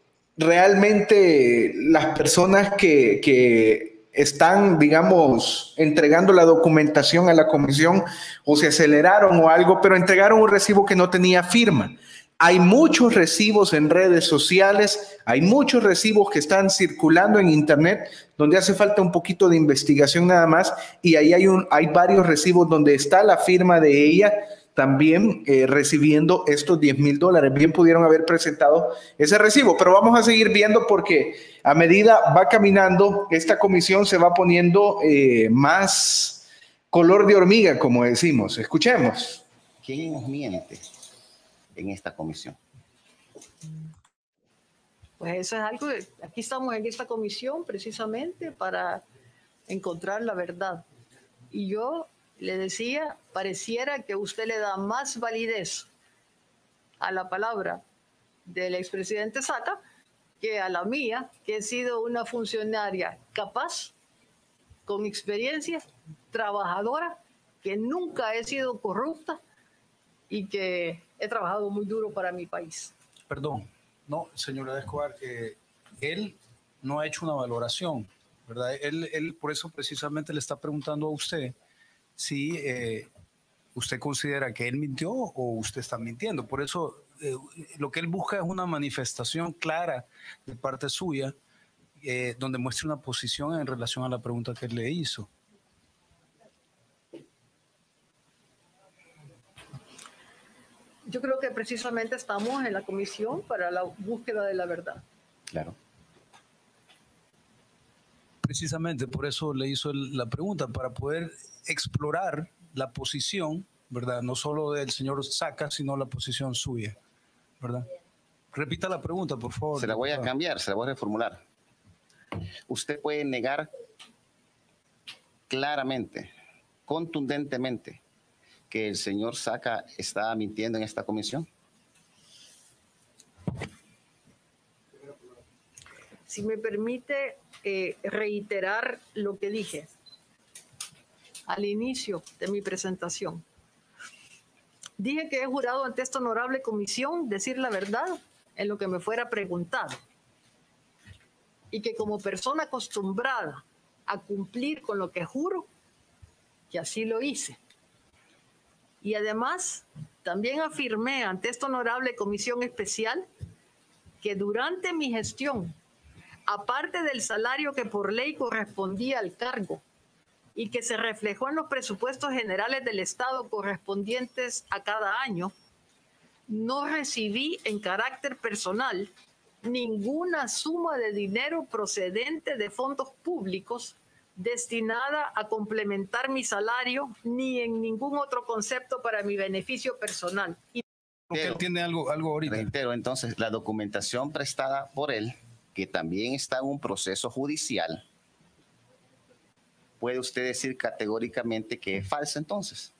realmente las personas que... que están, digamos, entregando la documentación a la comisión o se aceleraron o algo, pero entregaron un recibo que no tenía firma. Hay muchos recibos en redes sociales, hay muchos recibos que están circulando en internet donde hace falta un poquito de investigación nada más y ahí hay, un, hay varios recibos donde está la firma de ella también eh, recibiendo estos diez mil dólares. Bien pudieron haber presentado ese recibo, pero vamos a seguir viendo porque a medida va caminando, esta comisión se va poniendo eh, más color de hormiga, como decimos. Escuchemos. ¿Quién nos miente en esta comisión? Pues eso es algo, de, aquí estamos en esta comisión precisamente para encontrar la verdad. Y yo le decía, pareciera que usted le da más validez a la palabra del expresidente Saca que a la mía, que he sido una funcionaria capaz, con experiencia, trabajadora, que nunca he sido corrupta y que he trabajado muy duro para mi país. Perdón, no, señora Escobar, eh, él no ha hecho una valoración, ¿verdad? Él, él por eso precisamente le está preguntando a usted si eh, usted considera que él mintió o usted está mintiendo. Por eso eh, lo que él busca es una manifestación clara de parte suya eh, donde muestre una posición en relación a la pregunta que él le hizo. Yo creo que precisamente estamos en la comisión para la búsqueda de la verdad. Claro. Precisamente por eso le hizo el, la pregunta, para poder explorar la posición, ¿verdad? No solo del señor Saca, sino la posición suya, ¿verdad? Repita la pregunta, por favor. Se la voy a cambiar, se la voy a reformular. Usted puede negar claramente, contundentemente, que el señor Saca está mintiendo en esta comisión. Si me permite eh, reiterar lo que dije al inicio de mi presentación. Dije que he jurado ante esta honorable comisión decir la verdad en lo que me fuera preguntado y que como persona acostumbrada a cumplir con lo que juro, que así lo hice. Y además también afirmé ante esta honorable comisión especial que durante mi gestión aparte del salario que por ley correspondía al cargo y que se reflejó en los presupuestos generales del Estado correspondientes a cada año, no recibí en carácter personal ninguna suma de dinero procedente de fondos públicos destinada a complementar mi salario ni en ningún otro concepto para mi beneficio personal. Y Pero, tiene algo, algo ahorita. Reitero, entonces, la documentación prestada por él, que también está en un proceso judicial, ¿puede usted decir categóricamente que es falsa entonces?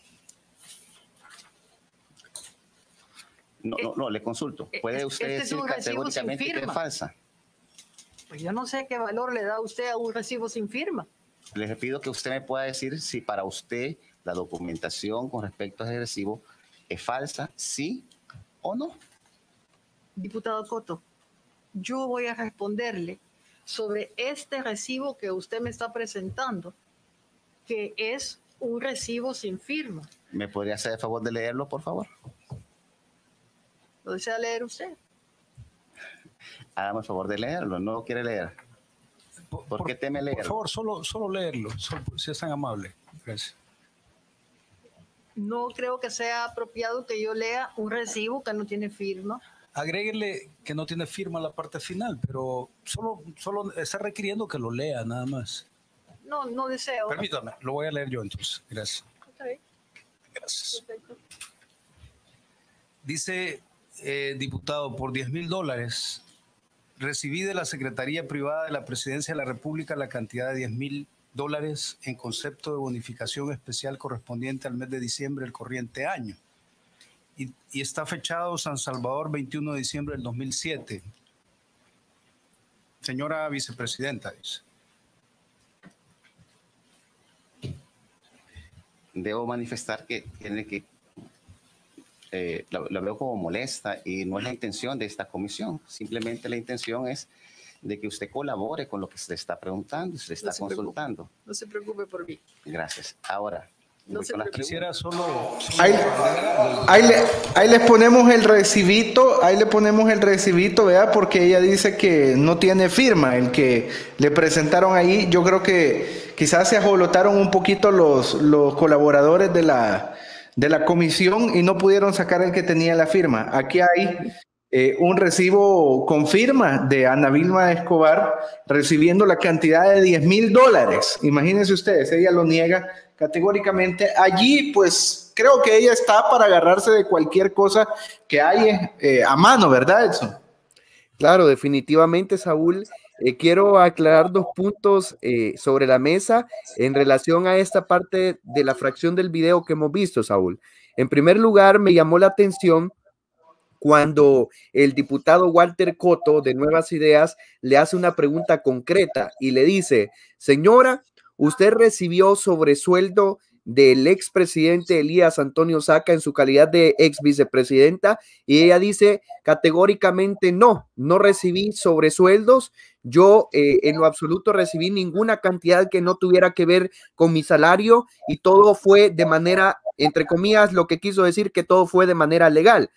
No, no, no, le consulto. ¿Puede usted este decir es un recibo categóricamente sin que es firma. falsa? Pues yo no sé qué valor le da usted a un recibo sin firma. Les pido que usted me pueda decir si para usted la documentación con respecto a ese recibo es falsa, sí o no. Diputado Cotto, yo voy a responderle sobre este recibo que usted me está presentando, que es un recibo sin firma. ¿Me podría hacer el favor de leerlo, por favor? ¿Lo desea leer usted? Hágame el favor de leerlo, no lo quiere leer. ¿Por, ¿Por qué teme leerlo? Por favor, solo, solo leerlo, solo, si es tan amable. Gracias. No creo que sea apropiado que yo lea un recibo que no tiene firma. Agréguele que no tiene firma la parte final, pero solo, solo está requiriendo que lo lea, nada más. No, no deseo. Permítame, lo voy a leer yo entonces. Gracias. Okay. Gracias. Perfecto. Dice, eh, diputado, por diez mil dólares, recibí de la Secretaría Privada de la Presidencia de la República la cantidad de diez mil dólares en concepto de bonificación especial correspondiente al mes de diciembre del corriente año. Y, y está fechado San Salvador, veintiuno de diciembre del dos mil siete. Señora vicepresidenta, dice. Debo manifestar que tiene que eh, la, la veo como molesta y no es la intención de esta comisión. Simplemente la intención es de que usted colabore con lo que se le está preguntando y se le está No se consultando. preocupe, no se preocupe por mí. Gracias. Ahora, No voy se con las preocupe. Quisiera solo... solo Ahí, ahí, le, ahí les ponemos el recibito, ahí le ponemos el recibito, vea, porque ella dice que no tiene firma, el que le presentaron ahí. Yo creo que quizás se ajolotaron un poquito los, los colaboradores de la, de la comisión y no pudieron sacar el que tenía la firma. Aquí hay eh, un recibo con firma de Ana Vilma Escobar recibiendo la cantidad de diez mil dólares. Imagínense ustedes, ella lo niega categóricamente. Allí, pues, creo que ella está para agarrarse de cualquier cosa que hay eh, a mano, ¿verdad, Edson? Claro, definitivamente, Saúl. Eh, quiero aclarar dos puntos eh, sobre la mesa en relación a esta parte de la fracción del video que hemos visto, Saúl. En primer lugar, me llamó la atención cuando el diputado Walter Cotto de Nuevas Ideas le hace una pregunta concreta y le dice: señora, ¿usted recibió sobresueldo del expresidente Elías Antonio Saca en su calidad de ex vicepresidenta? Y ella dice categóricamente no, no recibí sobresueldos. Yo eh, en lo absoluto recibí ninguna cantidad que no tuviera que ver con mi salario y todo fue de manera, entre comillas, lo que quiso decir que todo fue de manera legal.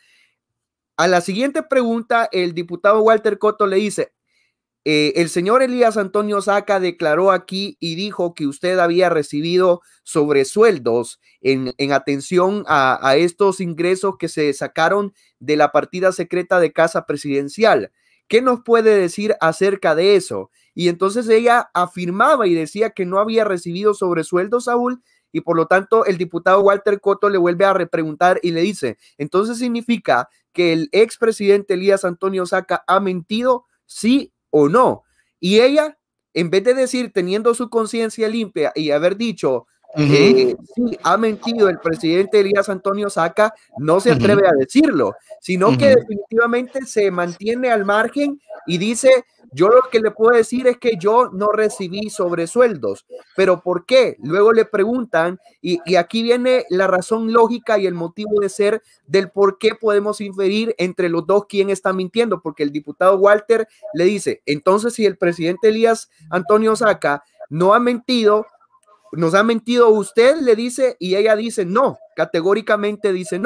A la siguiente pregunta, el diputado Walter Cotto le dice: Eh, el señor Elías Antonio Saca declaró aquí y dijo que usted había recibido sobresueldos en, en atención a, a estos ingresos que se sacaron de la partida secreta de Casa Presidencial. ¿Qué nos puede decir acerca de eso? Y entonces ella afirmaba y decía que no había recibido sobresueldos, Saúl, y por lo tanto el diputado Walter Cotto le vuelve a repreguntar y le dice: entonces significa que el expresidente Elías Antonio Saca ha mentido, sí o no. Y ella, en vez de decir, teniendo su conciencia limpia y haber dicho, uh-huh. eh, sí, ha mentido el presidente Elías Antonio Saca, no se atreve uh-huh. a decirlo, sino uh-huh. que definitivamente se mantiene al margen y dice: yo lo que le puedo decir es que yo no recibí sobresueldos. ¿Pero por qué? Luego le preguntan, y, y aquí viene la razón lógica y el motivo de ser del por qué podemos inferir entre los dos quién está mintiendo, porque el diputado Walter le dice: entonces si el presidente Elías Antonio Saca no ha mentido, nos ha mentido usted, le dice, y ella dice no, categóricamente dice no.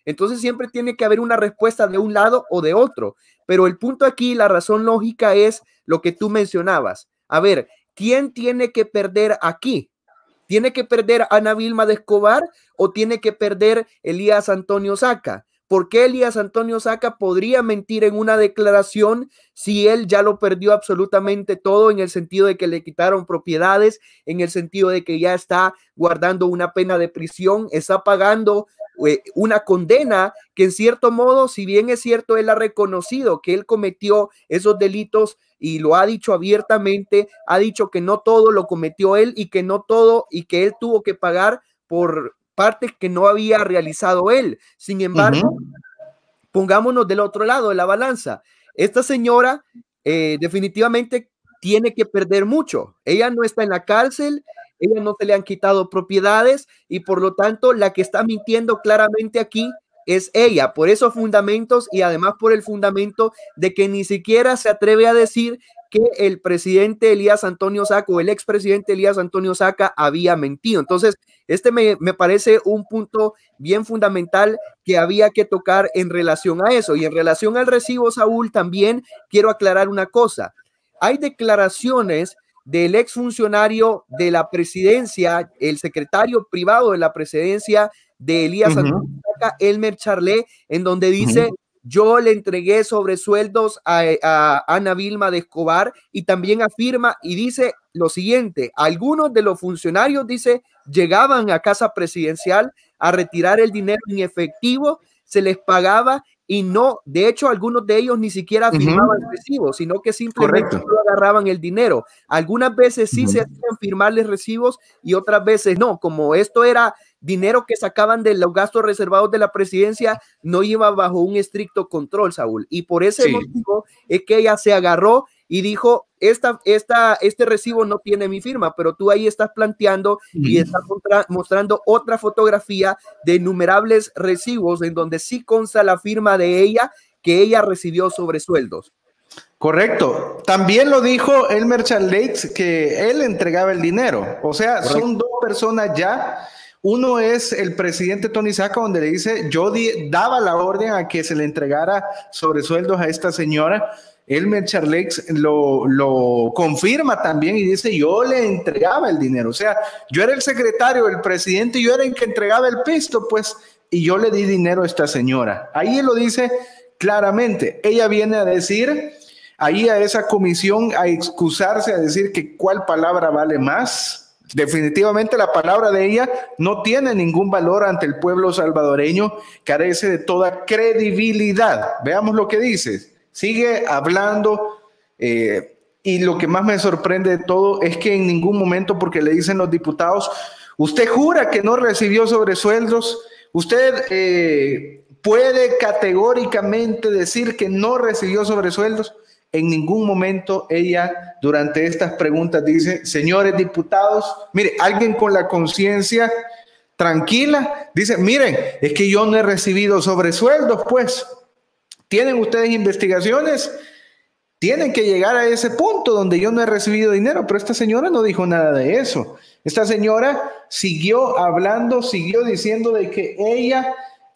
Entonces siempre tiene que haber una respuesta de un lado o de otro. Pero el punto aquí, la razón lógica es lo que tú mencionabas. A ver, ¿quién tiene que perder aquí? ¿Tiene que perder Ana Vilma de Escobar o tiene que perder Elías Antonio Saca? ¿Por qué Elías Antonio Saca podría mentir en una declaración si él ya lo perdió absolutamente todo, en el sentido de que le quitaron propiedades, en el sentido de que ya está guardando una pena de prisión, está pagando eh, una condena que en cierto modo, si bien es cierto, él ha reconocido que él cometió esos delitos y lo ha dicho abiertamente, ha dicho que no todo lo cometió él y que no todo y que él tuvo que pagar por partes que no había realizado él. Sin embargo, uh-huh. pongámonos del otro lado de la balanza. Esta señora eh, definitivamente tiene que perder mucho. Ella no está en la cárcel, ella no se le han quitado propiedades y por lo tanto la que está mintiendo claramente aquí es ella, por esos fundamentos y además por el fundamento de que ni siquiera se atreve a decir que el presidente Elías Antonio Saca o el expresidente Elías Antonio Saca había mentido. Entonces, este me, me parece un punto bien fundamental que había que tocar en relación a eso. Y en relación al recibo, Saúl, también quiero aclarar una cosa. Hay declaraciones del exfuncionario de la presidencia, el secretario privado de la presidencia de Elías uh-huh. Antonio Saca, Elmer Charlet, en donde dice... Uh-huh. Yo le entregué sobresueldos a, a Ana Vilma de Escobar y también afirma y dice lo siguiente, algunos de los funcionarios, dice, llegaban a casa presidencial a retirar el dinero en efectivo, se les pagaba y no, de hecho, algunos de ellos ni siquiera firmaban uh-huh. recibos, sino que simplemente no agarraban el dinero. Algunas veces sí uh-huh. se hacían firmarles recibos y otras veces no, como esto era dinero que sacaban de los gastos reservados de la presidencia, no iba bajo un estricto control, Saúl. Y por ese sí. motivo es que ella se agarró y dijo, esta, esta, este recibo no tiene mi firma, pero tú ahí estás planteando mm. y estás contra, mostrando otra fotografía de innumerables recibos en donde sí consta la firma de ella, que ella recibió sobresueldos. Correcto. También lo dijo Elmer Charlet, que él entregaba el dinero. O sea, Correcto. Son dos personas ya. Uno es el presidente Tony Saca, donde le dice, yo di, daba la orden a que se le entregara sobresueldos a esta señora. Elmer Charlet lo, lo confirma también y dice, yo le entregaba el dinero. O sea, yo era el secretario, el presidente, yo era el que entregaba el pisto, pues, y yo le di dinero a esta señora. Ahí él lo dice claramente. Ella viene a decir, ahí a esa comisión, a excusarse, a decir que cuál palabra vale más. Definitivamente la palabra de ella no tiene ningún valor ante el pueblo salvadoreño, carece de toda credibilidad. Veamos lo que dice. Sigue hablando eh, y lo que más me sorprende de todo es que en ningún momento, porque le dicen los diputados, usted jura que no recibió sobresueldos, usted eh, puede categóricamente decir que no recibió sobresueldos. En ningún momento ella durante estas preguntas dice, señores diputados, mire, alguien con la conciencia tranquila dice, miren, es que yo no he recibido sobresueldos, pues. ¿Tienen ustedes investigaciones? Tienen que llegar a ese punto donde yo no he recibido dinero, pero esta señora no dijo nada de eso. Esta señora siguió hablando, siguió diciendo de que ella...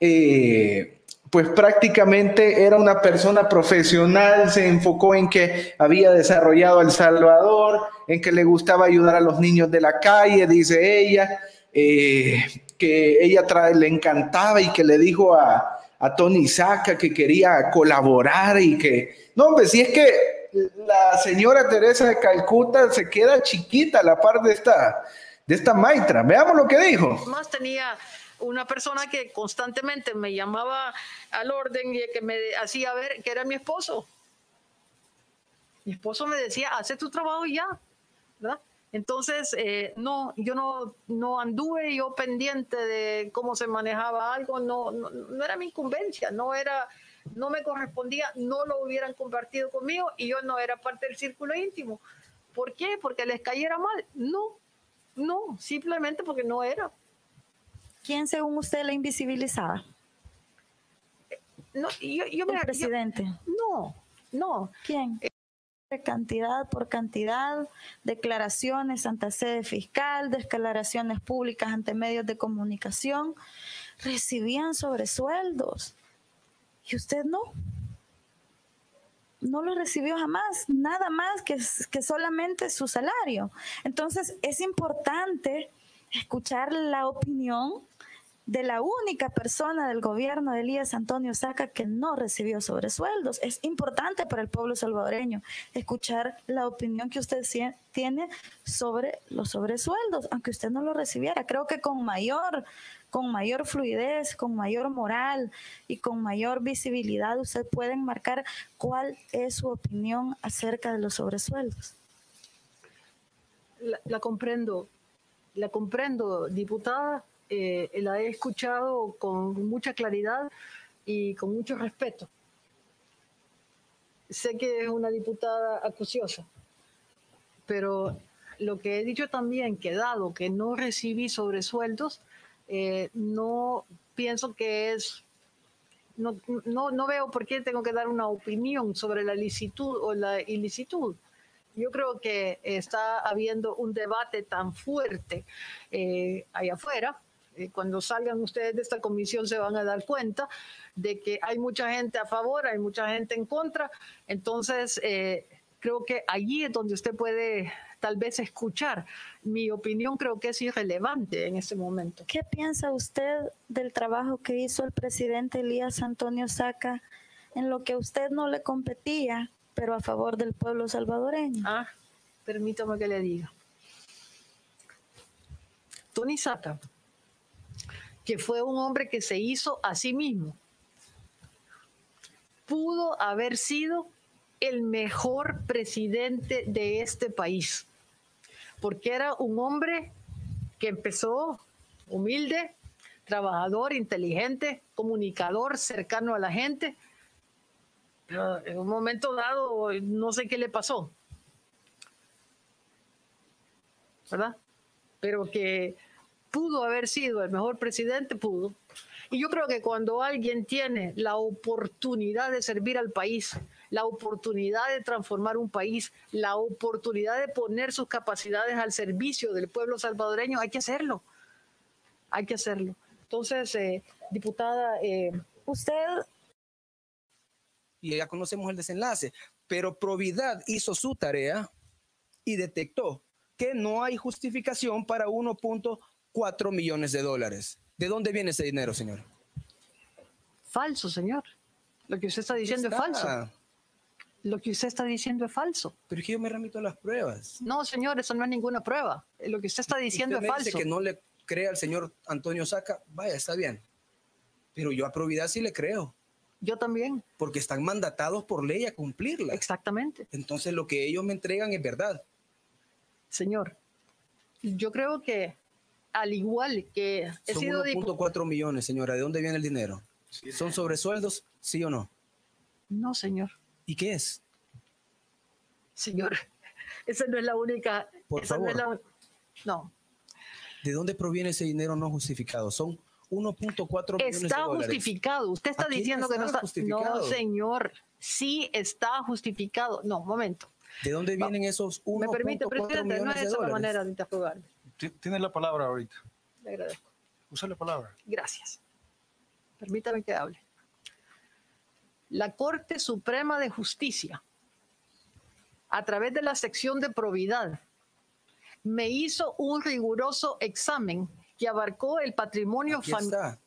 Eh, pues prácticamente era una persona profesional, se enfocó en que había desarrollado El Salvador, en que le gustaba ayudar a los niños de la calle, dice ella, eh, que ella trae, le encantaba y que le dijo a, a Tony Saca que quería colaborar y que, no hombre, si es que la señora Teresa de Calcuta se queda chiquita a la par de esta, de esta maitra. Veamos lo que dijo. Más tenía... una persona que constantemente me llamaba al orden y que me hacía ver que era mi esposo. Mi esposo me decía, hace tu trabajo ya, ¿verdad? Entonces, eh, no, yo no, no anduve yo pendiente de cómo se manejaba algo, no, no, no era mi incumbencia, no era, no me correspondía, no lo hubieran compartido conmigo y yo no era parte del círculo íntimo. ¿Por qué? ¿Porque les cayera mal? No, no, simplemente porque no era. ¿Quién, según usted, la invisibilizaba? No, yo, yo ¿El me, presidente? Yo, no, no. ¿Quién? De cantidad por cantidad, declaraciones ante sede fiscal, declaraciones públicas ante medios de comunicación. recibían sobresueldos. Y usted no. No lo recibió jamás, nada más que, que solamente su salario. Entonces es importante escuchar la opinión de la única persona del gobierno de Elías Antonio Saca que no recibió sobresueldos. Es importante para el pueblo salvadoreño escuchar la opinión que usted tiene sobre los sobresueldos, aunque usted no lo recibiera. Creo que con mayor, con mayor fluidez, con mayor moral y con mayor visibilidad, usted puede enmarcar cuál es su opinión acerca de los sobresueldos. La, la comprendo, la comprendo, diputada. Eh, la he escuchado con mucha claridad y con mucho respeto. Sé que es una diputada acuciosa, pero lo que he dicho también, que dado que no recibí sobresueldos, eh, no pienso que es, no, no, no veo por qué tengo que dar una opinión sobre la licitud o la ilicitud. Yo creo que está habiendo un debate tan fuerte eh, allá afuera. Cuando salgan ustedes de esta comisión se van a dar cuenta de que hay mucha gente a favor, hay mucha gente en contra. Entonces, eh, creo que allí es donde usted puede tal vez escuchar. Mi opinión creo que es irrelevante en este momento. ¿Qué piensa usted del trabajo que hizo el presidente Elías Antonio Saca en lo que a usted no le competía, pero a favor del pueblo salvadoreño? Ah, permítame que le diga. Tony Saca, que fue un hombre que se hizo a sí mismo, pudo haber sido el mejor presidente de este país, porque era un hombre que empezó humilde, trabajador, inteligente, comunicador, cercano a la gente, pero en un momento dado no sé qué le pasó, ¿verdad? Pero que pudo haber sido el mejor presidente, pudo. Y yo creo que cuando alguien tiene la oportunidad de servir al país, la oportunidad de transformar un país, la oportunidad de poner sus capacidades al servicio del pueblo salvadoreño, hay que hacerlo. Hay que hacerlo. Entonces, eh, diputada, eh, usted... Y ya conocemos el desenlace, pero Providad hizo su tarea y detectó que no hay justificación para uno punto cuatro millones de dólares. ¿De dónde viene ese dinero, señor? Falso, señor. Lo que usted está diciendo es falso. Lo que usted está diciendo es falso. Pero es que yo me remito a las pruebas. No, señor, eso no es ninguna prueba. Lo que usted está diciendo usted es me falso. Dice que no le cree al señor Antonio Saca, vaya, está bien. Pero yo a Providad sí le creo. Yo también. Porque están mandatados por ley a cumplirla. Exactamente. Entonces lo que ellos me entregan es verdad. Señor, yo creo que al igual que he Son sido uno punto cuatro millones, señora. ¿De dónde viene el dinero? Sí. ¿Son sobresueldos, sí o no? No, señor. ¿Y qué es? Señor, esa no es la única... Por esa favor. No, es la, no. ¿De dónde proviene ese dinero no justificado? Son uno punto cuatro millones de dólares. Está justificado. Usted está diciendo que no está... justificado? No, señor. Sí está justificado. No, momento. ¿De dónde vienen no. esos uno punto cuatro millones de dólares? Me permite, presidente, no es esa la manera de interrogarme. Tiene la palabra ahorita. Le agradezco. Usa la palabra. Gracias. Permítame que hable. La Corte Suprema de Justicia, a través de la sección de probidad, me hizo un riguroso examen que abarcó el patrimonio familiar.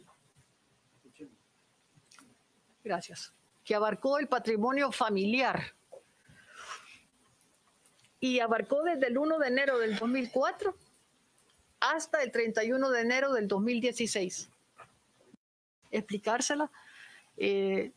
Gracias. Que abarcó el patrimonio familiar. Y abarcó desde el primero de enero del dos mil cuatro hasta el treinta y uno de enero del dos mil dieciséis. Explicársela. Eh,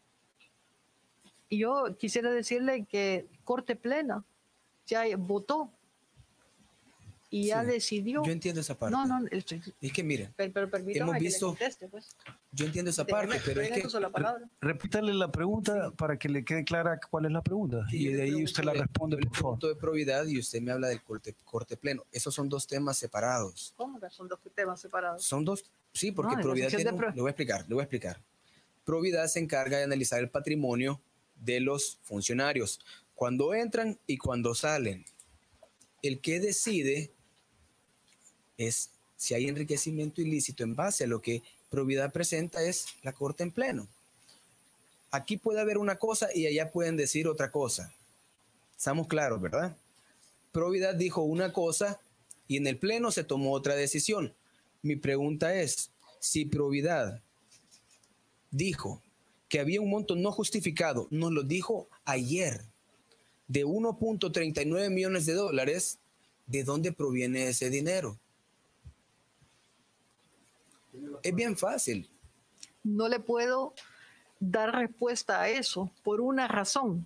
yo quisiera decirle que Corte Plena ya votó y ya sí, decidió. Yo entiendo esa parte. No, no, estoy, es que miren, pero, pero hemos visto. Que conteste, pues. Yo entiendo esa parte, Déjeme, pero es que. La palabra. Repítale la pregunta sí. para que le quede clara cuál es la pregunta. Sí, y de ahí usted la responde, yo por favor. de probidad y usted me habla del corte, corte pleno. Esos son dos temas separados. ¿Cómo que son dos temas separados? Son dos, sí, porque no, probidad tiene. Pro... Le voy a explicar, le voy a explicar. Probidad se encarga de analizar el patrimonio de los funcionarios, cuando entran y cuando salen. El que decide es si hay enriquecimiento ilícito en base a lo que Probidad presenta, es la Corte en pleno. Aquí puede haber una cosa y allá pueden decir otra cosa. Estamos claros, ¿verdad? Probidad dijo una cosa y en el pleno se tomó otra decisión. Mi pregunta es, si Probidad dijo que había un monto no justificado, nos lo dijo ayer, de uno punto treinta y nueve millones de dólares, ¿de dónde proviene ese dinero? Es bien fácil. No le puedo dar respuesta a eso por una razón,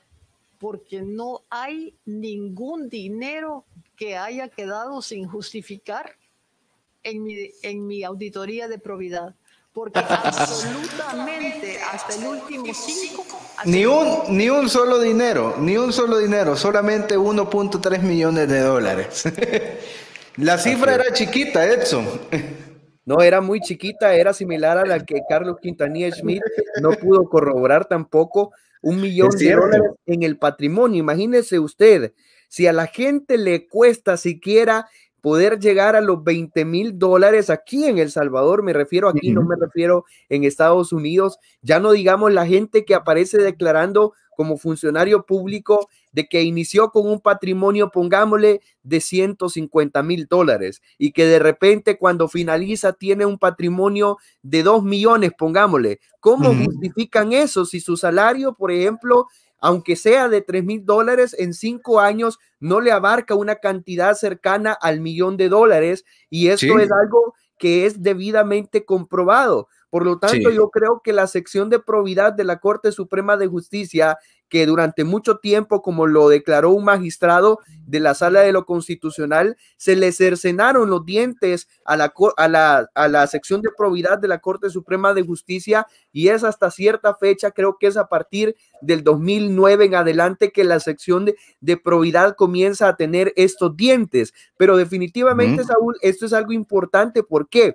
porque no hay ningún dinero que haya quedado sin justificar en mi, en mi auditoría de probidad, porque absolutamente hasta el último cinco... Ni un, ni un solo dinero, ni un solo dinero, solamente uno punto tres millones de dólares. La cifra era chiquita, Edson. No, era muy chiquita, era similar a la que Carlos Quintanilla Schmidt no pudo corroborar tampoco. Un millón de dólares en el patrimonio. Imagínese usted, si a la gente le cuesta siquiera poder llegar a los veinte mil dólares aquí en El Salvador, me refiero aquí, uh-huh. no me refiero en Estados Unidos, ya no digamos la gente que aparece declarando como funcionario público de que inició con un patrimonio, pongámosle, de ciento cincuenta mil dólares y que de repente cuando finaliza tiene un patrimonio de dos millones, pongámosle. ¿Cómo uh-huh. justifican eso si su salario, por ejemplo, aunque sea de tres mil dólares, en cinco años no le abarca una cantidad cercana al millón de dólares? Y esto sí. es algo que es debidamente comprobado. Por lo tanto, sí. yo creo que la sección de probidad de la Corte Suprema de Justicia, que durante mucho tiempo, como lo declaró un magistrado de la Sala de lo Constitucional, se le cercenaron los dientes a la, a la, a la sección de probidad de la Corte Suprema de Justicia, y es hasta cierta fecha, creo que es a partir del dos mil nueve en adelante, que la sección de, de probidad comienza a tener estos dientes. Pero definitivamente, mm. Saúl, esto es algo importante. ¿Por qué?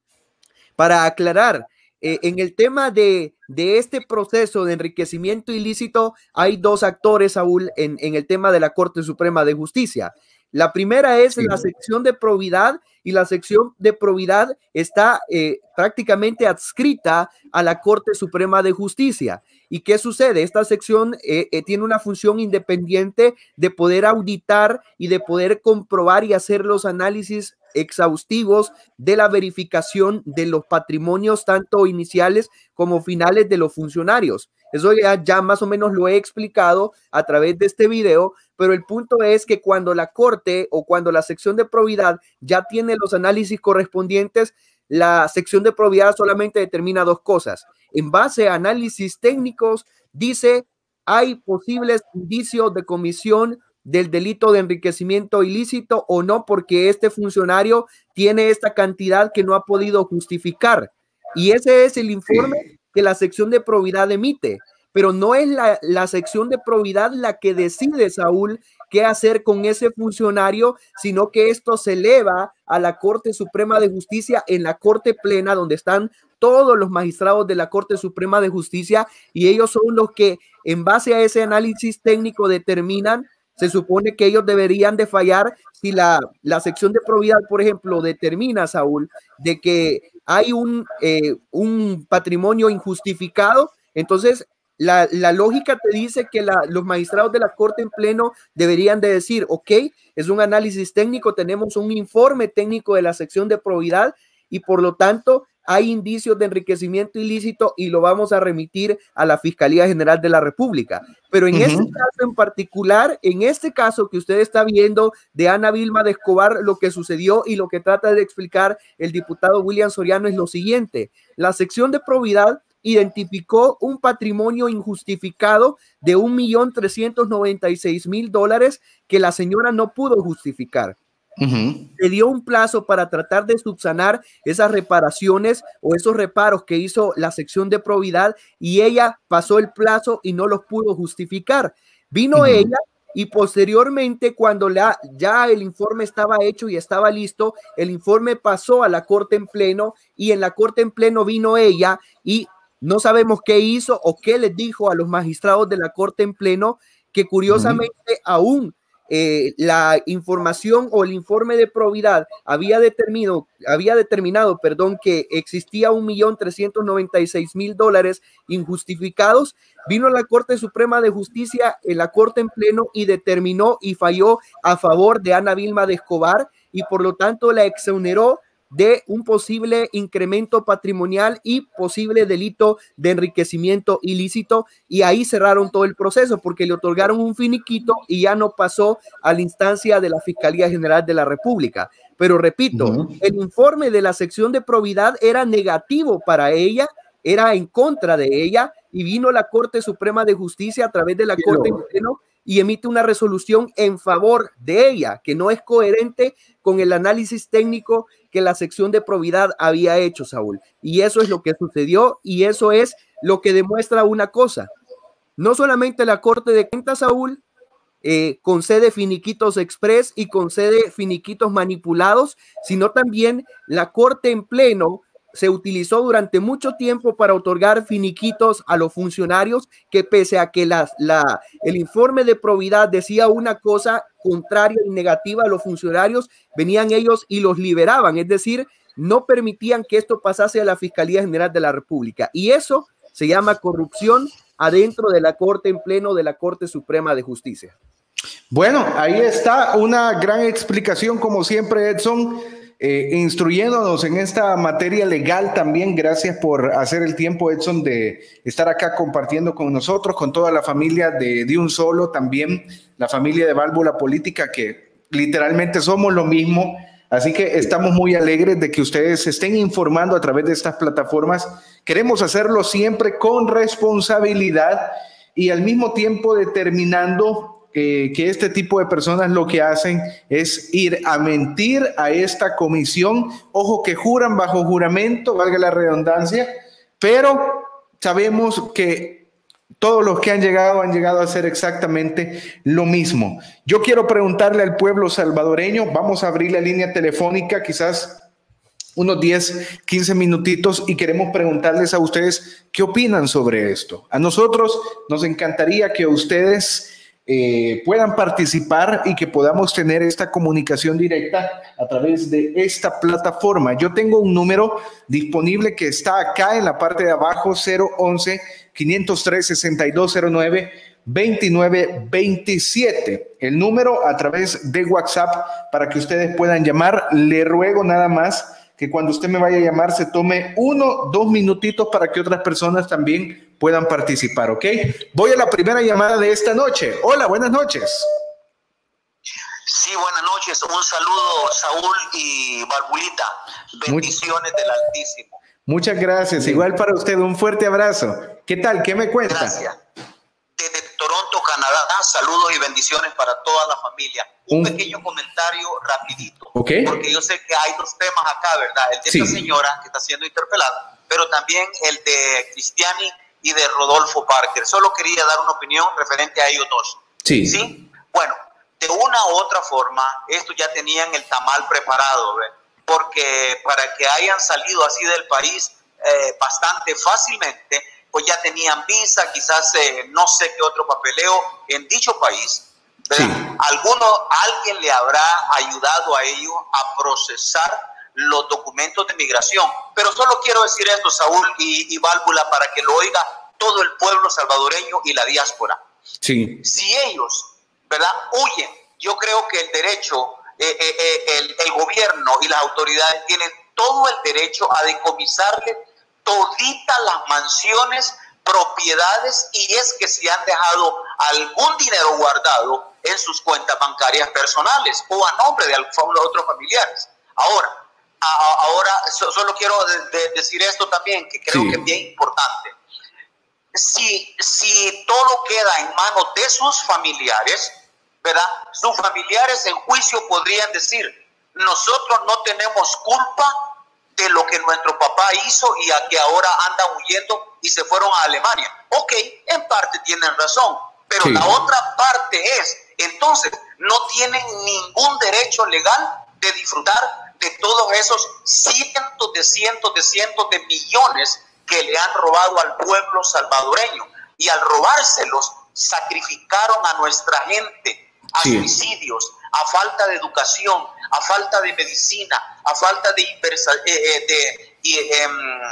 Para aclarar, eh, en el tema de, de este proceso de enriquecimiento ilícito, hay dos actores, Saúl, en, en el tema de la Corte Suprema de Justicia. La primera es sí. la sección de probidad, y la sección de probidad está eh, prácticamente adscrita a la Corte Suprema de Justicia. ¿Y qué sucede? Esta sección eh, eh, tiene una función independiente de poder auditar y de poder comprobar y hacer los análisis exhaustivos de la verificación de los patrimonios, tanto iniciales como finales de los funcionarios. Eso ya, ya más o menos lo he explicado a través de este video, pero el punto es que cuando la Corte o cuando la sección de probidad ya tiene los análisis correspondientes, la sección de probidad solamente determina dos cosas. En base a análisis técnicos, dice, hay posibles indicios de comisión del delito de enriquecimiento ilícito o no, porque este funcionario tiene esta cantidad que no ha podido justificar. Y ese es el informe que la sección de probidad emite. Pero no es la, la sección de probidad la que decide, Saúl, qué hacer con ese funcionario, sino que esto se eleva a la Corte Suprema de Justicia, en la Corte Plena, donde están todos los magistrados de la Corte Suprema de Justicia, y ellos son los que, en base a ese análisis técnico, determinan. Se supone que ellos deberían de fallar si la, la sección de probidad, por ejemplo, determina, Saúl, de que hay un, eh, un patrimonio injustificado. Entonces, la, la lógica te dice que la, los magistrados de la Corte en pleno deberían de decir, ok, es un análisis técnico, tenemos un informe técnico de la sección de probidad y por lo tanto hay indicios de enriquecimiento ilícito y lo vamos a remitir a la Fiscalía General de la República. Pero en uh-huh. este caso en particular, en este caso que usted está viendo de Ana Vilma de Escobar, lo que sucedió y lo que trata de explicar el diputado William Soriano es lo siguiente. La sección de probidad identificó un patrimonio injustificado de un millón trescientos noventa y seis mil dólares que la señora no pudo justificar. Uh-huh. Le dio un plazo para tratar de subsanar esas reparaciones o esos reparos que hizo la sección de probidad y ella pasó el plazo y no los pudo justificar. Vino uh-huh. ella y posteriormente, cuando la, ya el informe estaba hecho y estaba listo, el informe pasó a la Corte en pleno y en la Corte en pleno vino ella y no sabemos qué hizo o qué les dijo a los magistrados de la Corte en pleno, que curiosamente uh-huh. aún eh, la información o el informe de probidad había determinado, había determinado, perdón, que existía un millón trescientos noventa y seis mil dólares injustificados, vino la Corte Suprema de Justicia en la Corte en pleno y determinó y falló a favor de Ana Vilma de Escobar y por lo tanto la exoneró de un posible incremento patrimonial y posible delito de enriquecimiento ilícito, y ahí cerraron todo el proceso porque le otorgaron un finiquito y ya no pasó a la instancia de la Fiscalía General de la República. Pero repito, uh-huh. el informe de la sección de probidad era negativo para ella, era en contra de ella, y vino la Corte Suprema de Justicia a través de la sí, Corte en pleno y emite una resolución en favor de ella, que no es coherente con el análisis técnico que la sección de probidad había hecho, Saúl. Y eso es lo que sucedió, y eso es lo que demuestra una cosa. No solamente la Corte de Cuentas, Saúl, eh, concede finiquitos express y concede finiquitos manipulados, sino también la Corte en pleno se utilizó durante mucho tiempo para otorgar finiquitos a los funcionarios que, pese a que las, la, el informe de probidad decía una cosa contraria y negativa a los funcionarios, venían ellos y los liberaban, es decir, no permitían que esto pasase a la Fiscalía General de la República, y eso se llama corrupción adentro de la Corte en pleno de la Corte Suprema de Justicia. Bueno, ahí está una gran explicación, como siempre, Edson. Eh, instruyéndonos en esta materia legal también. Gracias por hacer el tiempo, Edson, de estar acá compartiendo con nosotros, con toda la familia de, de Un Solo, también la familia de Válvula Política, que literalmente somos lo mismo. Así que estamos muy alegres de que ustedes se estén informando a través de estas plataformas. Queremos hacerlo siempre con responsabilidad y al mismo tiempo determinando Eh, que este tipo de personas lo que hacen es ir a mentir a esta comisión. Ojo que juran bajo juramento, valga la redundancia, pero sabemos que todos los que han llegado han llegado a hacer exactamente lo mismo. Yo quiero preguntarle al pueblo salvadoreño, vamos a abrir la línea telefónica, quizás unos diez, quince minutitos, y queremos preguntarles a ustedes qué opinan sobre esto. A nosotros nos encantaría que ustedes Eh, puedan participar y que podamos tener esta comunicación directa a través de esta plataforma. Yo tengo un número disponible que está acá en la parte de abajo, cero once, quinientos tres, sesenta y dos cero nueve, veintinueve veintisiete. El número a través de WhatsApp para que ustedes puedan llamar. Le ruego nada más que cuando usted me vaya a llamar se tome uno, dos minutitos para que otras personas también puedan participar, ¿ok? Voy a la primera llamada de esta noche. Hola, buenas noches. Sí, buenas noches. Un saludo, Saúl y Valvulita. Bendiciones Much- del Altísimo. Muchas gracias. Sí. Igual para usted, un fuerte abrazo. ¿Qué tal? ¿Qué me cuenta? Gracias. Desde Toronto, Canadá, saludos y bendiciones para toda la familia. Un, un pequeño comentario rapidito. Okay. Porque yo sé que hay dos temas acá, ¿verdad? El de sí. esta señora que está siendo interpelada, pero también el de Cristiani y de Rodolfo Parker. Solo quería dar una opinión referente a ellos dos. Sí. ¿Sí? Bueno, de una u otra forma, estos ya tenían el tamal preparado, ¿ve? Porque para que hayan salido así del país eh, bastante fácilmente, pues ya tenían visa, quizás eh, no sé qué otro papeleo en dicho país. ¿verdad? Sí. Alguno, alguien le habrá ayudado a ellos a procesar los documentos de migración. Pero solo quiero decir esto, Saúl y, y Válvula, para que lo oiga todo el pueblo salvadoreño y la diáspora. Sí. Si ellos, ¿verdad?, huyen, yo creo que el derecho, eh, eh, eh, el, el gobierno y las autoridades tienen todo el derecho a decomisarle toditas las mansiones, propiedades, y es que si han dejado algún dinero guardado en sus cuentas bancarias personales o a nombre de otros familiares. Ahora, Ahora, solo quiero de, de decir esto también, que creo sí. que es bien importante. Si, si todo queda en manos de sus familiares, ¿verdad? Sus familiares en juicio podrían decir, nosotros no tenemos culpa de lo que nuestro papá hizo y a que ahora andan huyendo y se fueron a Alemania. Ok, en parte tienen razón, pero sí. la otra parte es, entonces, no tienen ningún derecho legal de disfrutar de todos esos cientos de cientos de cientos de millones que le han robado al pueblo salvadoreño. Y al robárselos, sacrificaron a nuestra gente, a Sí. suicidios, a falta de educación, a falta de medicina, a falta de, inversa, eh, de y, eh,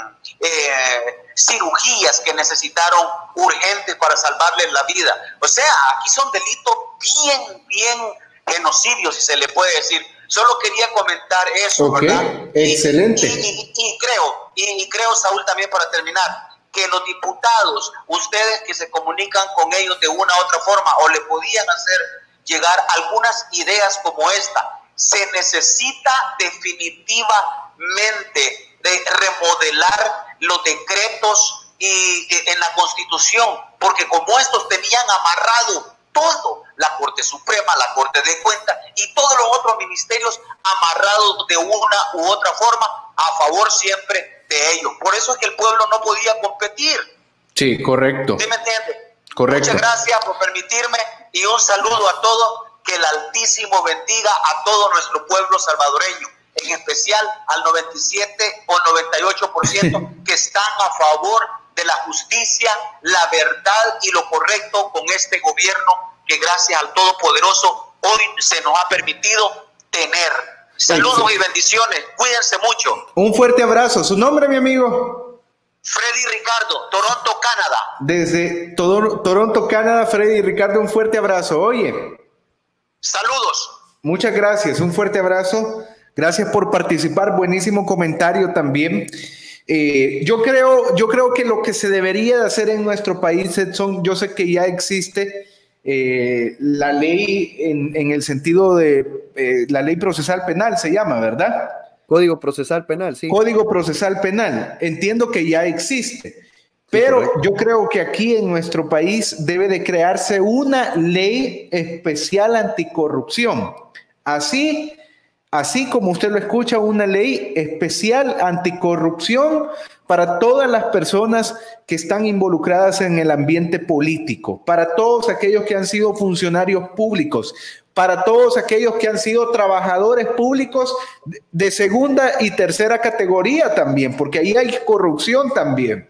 eh, cirugías que necesitaron urgentes para salvarles la vida. O sea, aquí son delitos bien, bien genocidios, si se le puede decir. Solo quería comentar eso, Ok, ¿verdad? excelente. Y, y, y, y creo, y, y creo, Saúl, también para terminar, que los diputados, ustedes que se comunican con ellos de una u otra forma, o le podían hacer llegar algunas ideas como esta, se necesita definitivamente de remodelar los decretos y, y en la Constitución, porque como estos tenían amarrado todo, la Corte Suprema, la Corte de Cuentas y todos los otros ministerios amarrados de una u otra forma a favor siempre de ellos. Por eso es que el pueblo no podía competir. Sí, correcto. ¿Sí me entiende? Correcto. Muchas gracias por permitirme y un saludo a todos. Que el Altísimo bendiga a todo nuestro pueblo salvadoreño, en especial al noventa y siete o noventa y ocho por ciento que están a favor de la justicia, la verdad y lo correcto con este gobierno que gracias al Todopoderoso hoy se nos ha permitido tener. Saludos y bendiciones. Cuídense mucho. Un fuerte abrazo. ¿Su nombre, mi amigo? Freddy Ricardo, Toronto, Canadá. Desde Toro- Toronto, Canadá, Freddy Ricardo, un fuerte abrazo. Oye. Saludos. Muchas gracias, un fuerte abrazo. Gracias por participar. Buenísimo comentario también. Eh, yo creo, yo creo que lo que se debería de hacer en nuestro país, Edson, yo sé que ya existe eh, la ley en, en el sentido de eh, la ley procesal penal, se llama, ¿verdad? Código procesal penal, sí. Código procesal penal. Entiendo que ya existe. Pero sí, yo creo que aquí en nuestro país debe de crearse una ley especial anticorrupción. Así, así como usted lo escucha, una ley especial anticorrupción para todas las personas que están involucradas en el ambiente político, para todos aquellos que han sido funcionarios públicos, para todos aquellos que han sido trabajadores públicos de segunda y tercera categoría también, porque ahí hay corrupción también.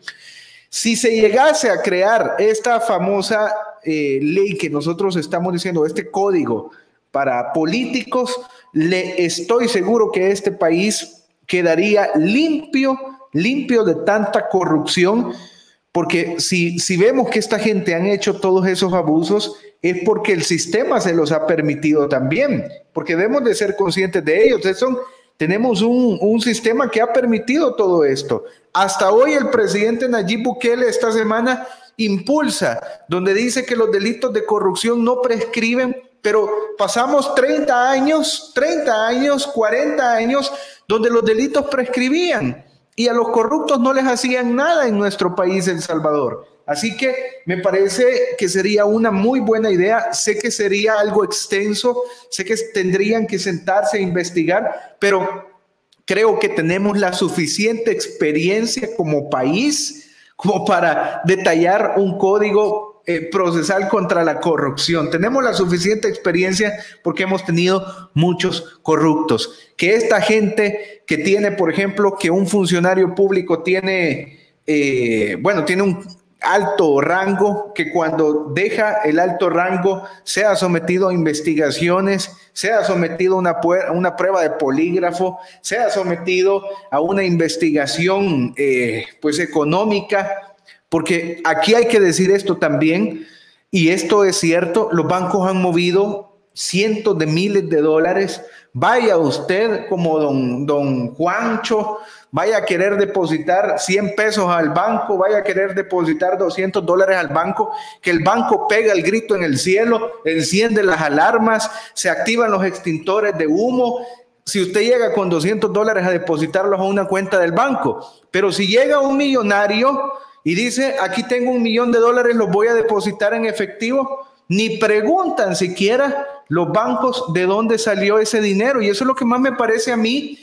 Si se llegase a crear esta famosa eh, ley que nosotros estamos diciendo, este código para políticos, le estoy seguro que este país quedaría limpio, limpio de tanta corrupción, porque si, si vemos que esta gente han hecho todos esos abusos, es porque el sistema se los ha permitido también, porque debemos de ser conscientes de ellos. Son, tenemos un, un sistema que ha permitido todo esto. Hasta hoy el presidente Nayib Bukele esta semana impulsa, donde dice que los delitos de corrupción no prescriben, pero pasamos treinta años, treinta años, cuarenta años, donde los delitos prescribían y a los corruptos no les hacían nada en nuestro país, El Salvador. Así que me parece que sería una muy buena idea. Sé que sería algo extenso, sé que tendrían que sentarse a investigar, pero creo que tenemos la suficiente experiencia como país como para detallar un código eh, procesal contra la corrupción. Tenemos la suficiente experiencia porque hemos tenido muchos corruptos. Que esta gente que tiene, por ejemplo, que un funcionario público tiene, eh, bueno, tiene un alto rango, que cuando deja el alto rango sea sometido a investigaciones, sea sometido a una, una prueba de polígrafo, sea sometido a una investigación eh, pues económica, porque aquí hay que decir esto también, y esto es cierto, los bancos han movido cientos de miles de dólares. Vaya usted como don, don Juancho, vaya a querer depositar cien pesos al banco, vaya a querer depositar doscientos dólares al banco, que el banco pega el grito en el cielo, enciende las alarmas, se activan los extintores de humo. Si usted llega con doscientos dólares a depositarlos a una cuenta del banco, pero si llega un millonario y dice, aquí tengo un millón de dólares, los voy a depositar en efectivo, ni preguntan siquiera los bancos de dónde salió ese dinero. Y eso es lo que más me parece a mí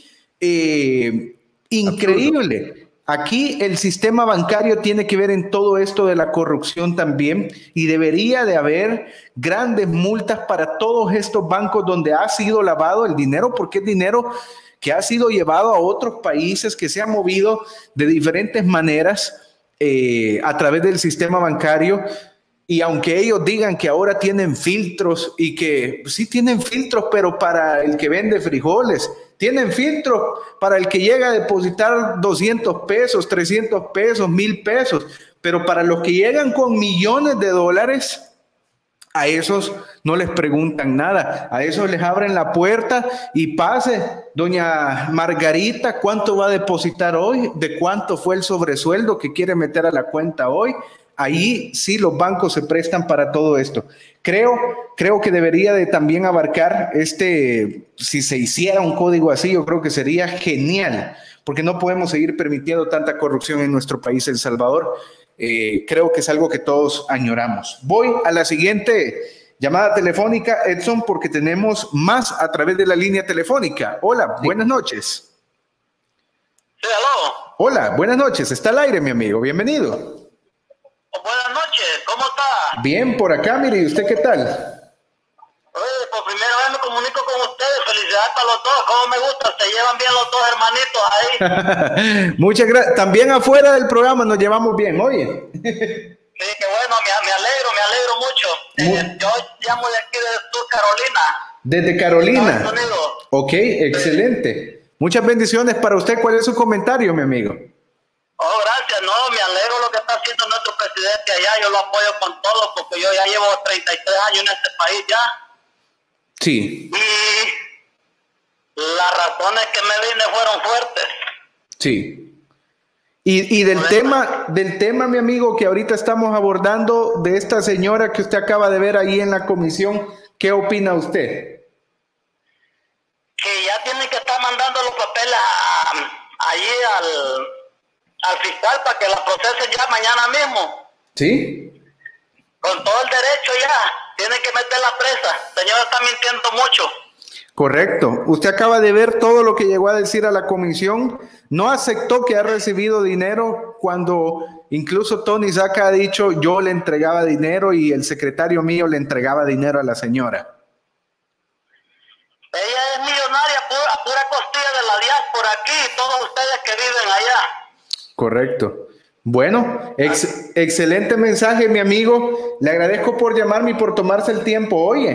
eh, increíble. Aquí el sistema bancario tiene que ver en todo esto de la corrupción también, y debería de haber grandes multas para todos estos bancos donde ha sido lavado el dinero, porque es dinero que ha sido llevado a otros países, que se ha movido de diferentes maneras eh, a través del sistema bancario. Y aunque ellos digan que ahora tienen filtros y que sí tienen filtros, pero para el que vende frijoles, tienen filtros para el que llega a depositar doscientos pesos, trescientos pesos, mil pesos, pero para los que llegan con millones de dólares, a esos no les preguntan nada, a esos les abren la puerta y pase, doña Margarita, ¿cuánto va a depositar hoy? ¿De cuánto fue el sobresueldo que quiere meter a la cuenta hoy? Ahí sí los bancos se prestan para todo esto. Creo, creo que debería de también abarcar este, si se hiciera un código así, yo creo que sería genial, porque no podemos seguir permitiendo tanta corrupción en nuestro país, El Salvador. Eh, creo que es algo que todos añoramos. Voy a la siguiente llamada telefónica, Edson, porque tenemos más a través de la línea telefónica. Hola, sí. Buenas noches. Sí, aló. Hola, buenas noches. Está al aire, mi amigo. Bienvenido. Buenas noches, ¿cómo está? Bien, por acá, mire, ¿y usted qué tal? Oye, por primera vez me comunico con ustedes, felicidades para los dos, cómo me gusta, se llevan bien los dos hermanitos ahí. Muchas gracias, también afuera del programa nos llevamos bien, oye. Sí, qué bueno, me, me alegro, me alegro mucho. Eh, yo llamo de aquí de Sur Carolina. Desde Carolina. Ok, excelente. Muchas bendiciones para usted, ¿cuál es su comentario, mi amigo? Oh, gracias, no, me alegro lo que está haciendo nuestro presidente allá, yo lo apoyo con todo porque yo ya llevo treinta y tres años en este país ya. Sí. Y las razones que me vine fueron fuertes. Sí. Y, y del tema, del tema, mi amigo, que ahorita estamos abordando, de esta señora que usted acaba de ver ahí en la comisión, ¿qué opina usted? Que ya tiene que estar mandando los papeles a, allí al... al fiscal para que la procesen ya mañana mismo. ¿Sí? Con todo el derecho ya. Tiene que meterla presa. El señor está mintiendo mucho. Correcto. Usted acaba de ver todo lo que llegó a decir a la comisión. No aceptó que ha recibido dinero cuando incluso Tony Saca ha dicho yo le entregaba dinero y el secretario mío le entregaba dinero a la señora. Ella es millonaria pura, pura costilla de la diáspora aquí. Todos ustedes que viven allá. Correcto. Bueno, ex, excelente mensaje, mi amigo. Le agradezco por llamarme y por tomarse el tiempo. Oye.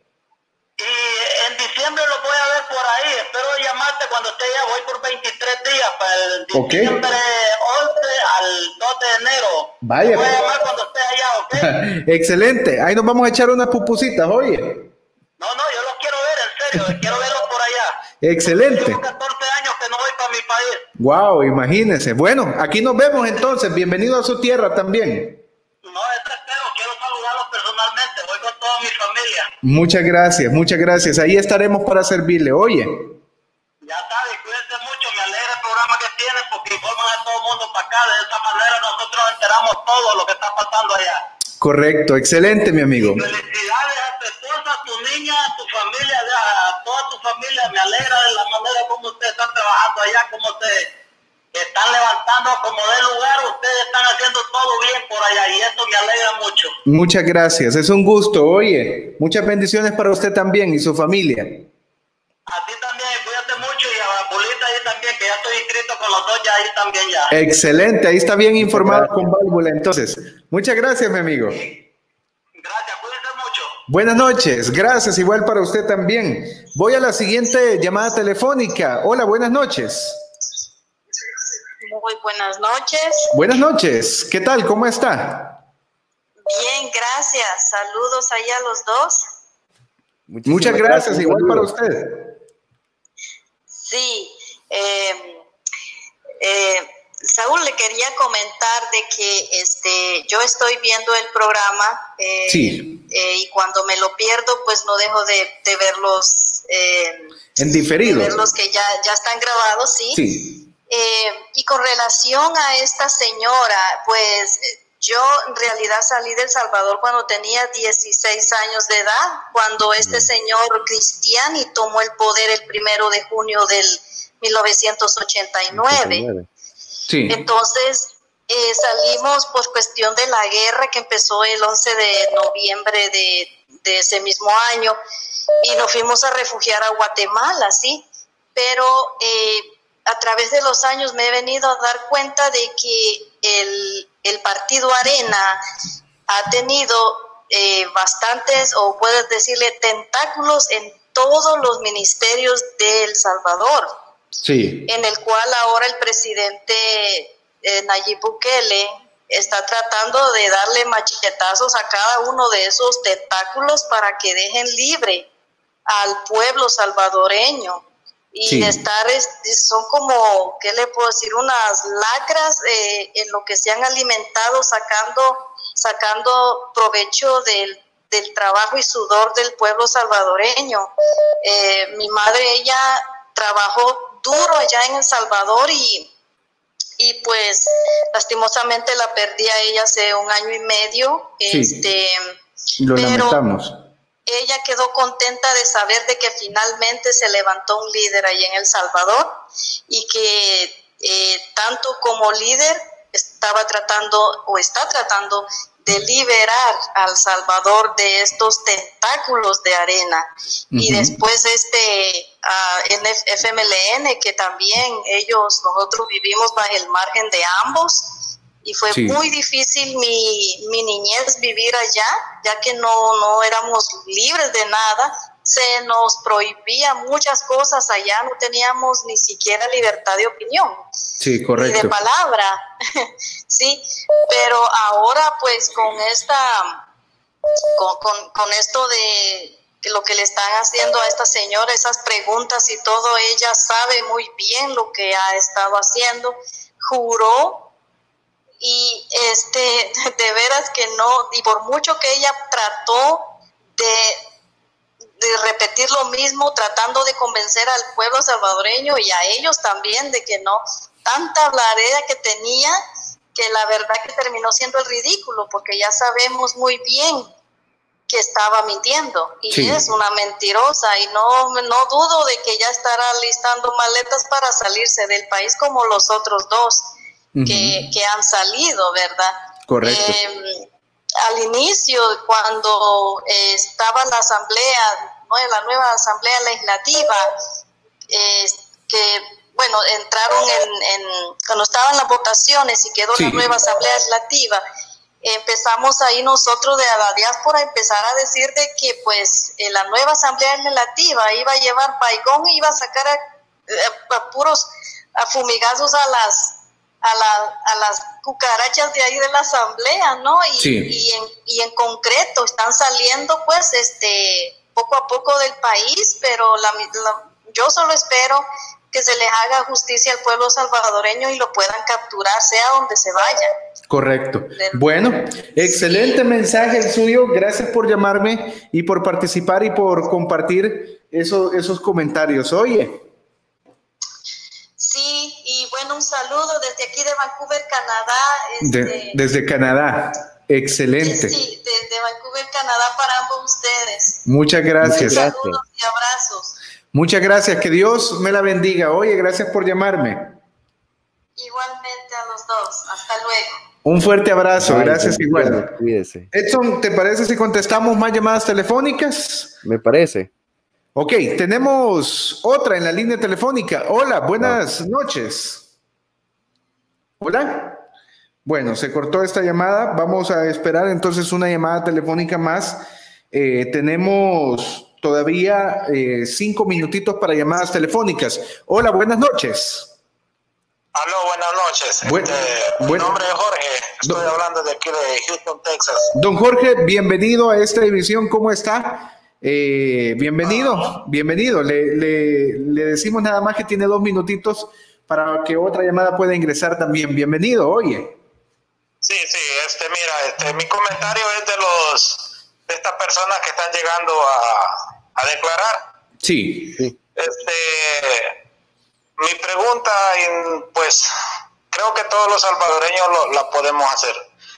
Y en diciembre lo voy a ver por ahí. Espero llamarte cuando esté allá. Voy por veintitrés días. Para el okay. diciembre once al dos de enero. Vaya. Te voy a llamar cuando esté allá, ¿ok? Excelente. Ahí nos vamos a echar unas pupusitas, oye. No, no, yo los quiero ver, en serio. Quiero verlos por allá. Excelente. Llevo catorce años que no voy para mi país. Wow, imagínense. Bueno, aquí nos vemos entonces. Bienvenido a su tierra también. No, eso espero. Quiero saludarlos personalmente. Voy con toda mi familia. Muchas gracias, muchas gracias. Ahí estaremos para servirle. Oye. Ya sabes, cuídense mucho. Me alegra el programa que tienen porque informan a todo el mundo para acá. De esta manera nosotros enteramos todo lo que está pasando allá. Correcto, excelente, mi amigo. Felicidades a tu esposa, a tu niña, a tu familia, a toda tu familia. Me alegra de la manera como ustedes están trabajando allá, como se están levantando como de lugar. Ustedes están haciendo todo bien por allá y eso me alegra mucho. Muchas gracias, es un gusto. Oye, muchas bendiciones para usted también y su familia. A ti también, cuídate mucho y a la Pulita ahí también, que ya estoy inscrito con los dos ya ahí también ya. Excelente, ahí está bien informado con válvula. Entonces, muchas gracias, mi amigo. Gracias, cuídense mucho. Buenas noches, gracias, igual para usted también. Voy a la siguiente llamada telefónica. Hola, buenas noches. Muy buenas noches. Buenas noches, ¿qué tal? ¿Cómo está? Bien, gracias. Saludos ahí a los dos. Muchísimas Muchas gracias, gracias igual para usted. Sí, eh, eh, Saúl, le quería comentar de que este, yo estoy viendo el programa eh, sí. eh, y cuando me lo pierdo, pues no dejo de, de verlos. Eh, en diferido. De verlos que ya, ya están grabados, sí. Sí. Eh, y con relación a esta señora, pues yo en realidad salí de El Salvador cuando tenía dieciséis años de edad, cuando este señor Cristiani tomó el poder el primero de junio del mil novecientos ochenta y nueve. Sí. Entonces eh, salimos por cuestión de la guerra que empezó el once de noviembre de, de ese mismo año y nos fuimos a refugiar a Guatemala, ¿sí? Pero eh, a través de los años me he venido a dar cuenta de que el, el partido Arena ha tenido eh, bastantes, o puedes decirle, tentáculos en todos los ministerios de El Salvador. Sí. En el cual ahora el presidente eh, Nayib Bukele está tratando de darle machetazos a cada uno de esos tentáculos para que dejen libre al pueblo salvadoreño. Y Sí. estar, son como, ¿qué le puedo decir? Unas lacras eh, en lo que se han alimentado, sacando, sacando provecho del, del trabajo y sudor del pueblo salvadoreño. Eh, mi madre, ella trabajó duro allá en El Salvador y, y pues lastimosamente la perdí a ella hace un año y medio. Sí. Este, Lo pero lamentamos. ella quedó contenta de saber de que finalmente se levantó un líder ahí en El Salvador y que eh, tanto como líder estaba tratando o está tratando de liberar al Salvador de estos tentáculos de arena. Uh-huh. Y después este uh, F M L N, que también ellos, nosotros vivimos bajo el margen de ambos, y fue sí. muy difícil mi, mi niñez vivir allá, ya que no, no éramos libres de nada, se nos prohibía muchas cosas allá, no teníamos ni siquiera libertad de opinión. Sí, correcto. Ni de palabra, sí, pero ahora pues con esta, con, con, con esto de lo que le están haciendo a esta señora, esas preguntas y todo, ella sabe muy bien lo que ha estado haciendo, juró. Y este, de veras que no, y por mucho que ella trató de, de repetir lo mismo, tratando de convencer al pueblo salvadoreño y a ellos también de que no, tanta blarea que tenía, que la verdad que terminó siendo el ridículo, porque ya sabemos muy bien que estaba mintiendo, y sí. es una mentirosa, y no, no dudo de que ya estará listando maletas para salirse del país como los otros dos. Uh-huh. que, que han salido, ¿verdad? Correcto. Eh, al inicio, cuando eh, estaba la asamblea, ¿no? la nueva asamblea legislativa, eh, que, bueno, entraron en, en, cuando estaban las votaciones y quedó sí. la nueva asamblea legislativa, empezamos ahí nosotros de la diáspora empezar a decir de que, pues, eh, la nueva asamblea legislativa iba a llevar baigón y iba a sacar a, a, a puros a fumigazos a las A, la, a las cucarachas de ahí de la asamblea, ¿no? Y, sí. y, en, y en concreto están saliendo, pues, este, poco a poco del país, pero la, la, yo solo espero que se les haga justicia al pueblo salvadoreño y lo puedan capturar, sea donde se vaya. Correcto. Bueno, excelente sí. mensaje el suyo. Gracias por llamarme y por participar y por compartir eso, esos comentarios. Oye. Sí, y bueno, un saludo desde aquí de Vancouver, Canadá. Este, de, desde Canadá, excelente. Sí, desde Vancouver, Canadá para ambos ustedes. Muchas gracias. Saludos y abrazos. Muchas gracias, que Dios me la bendiga. Oye, gracias por llamarme. Igualmente a los dos, hasta luego. Un fuerte abrazo, Ay, gracias igual. Cuídese. Edson, ¿te parece si contestamos más llamadas telefónicas? Me parece. Ok, tenemos otra en la línea telefónica. Hola, buenas noches. Hola. Bueno, se cortó esta llamada. Vamos a esperar entonces una llamada telefónica más. Eh, tenemos todavía eh, cinco minutitos para llamadas telefónicas. Hola, buenas noches. Aló, buenas noches. Buen, este, buen, mi nombre es Jorge. Estoy don, hablando de aquí de Houston, Texas. Don Jorge, bienvenido a esta emisión. ¿Cómo está? Eh, bienvenido, uh-huh. bienvenido. Le, le, le decimos nada más que tiene dos minutitos para que otra llamada pueda ingresar también. Bienvenido, oye. Sí, sí, este, mira, este, mi comentario es de los de estas personas que están llegando a, a declarar. Sí, sí. Este, mi pregunta, pues, creo que todos los salvadoreños lo, la podemos hacer.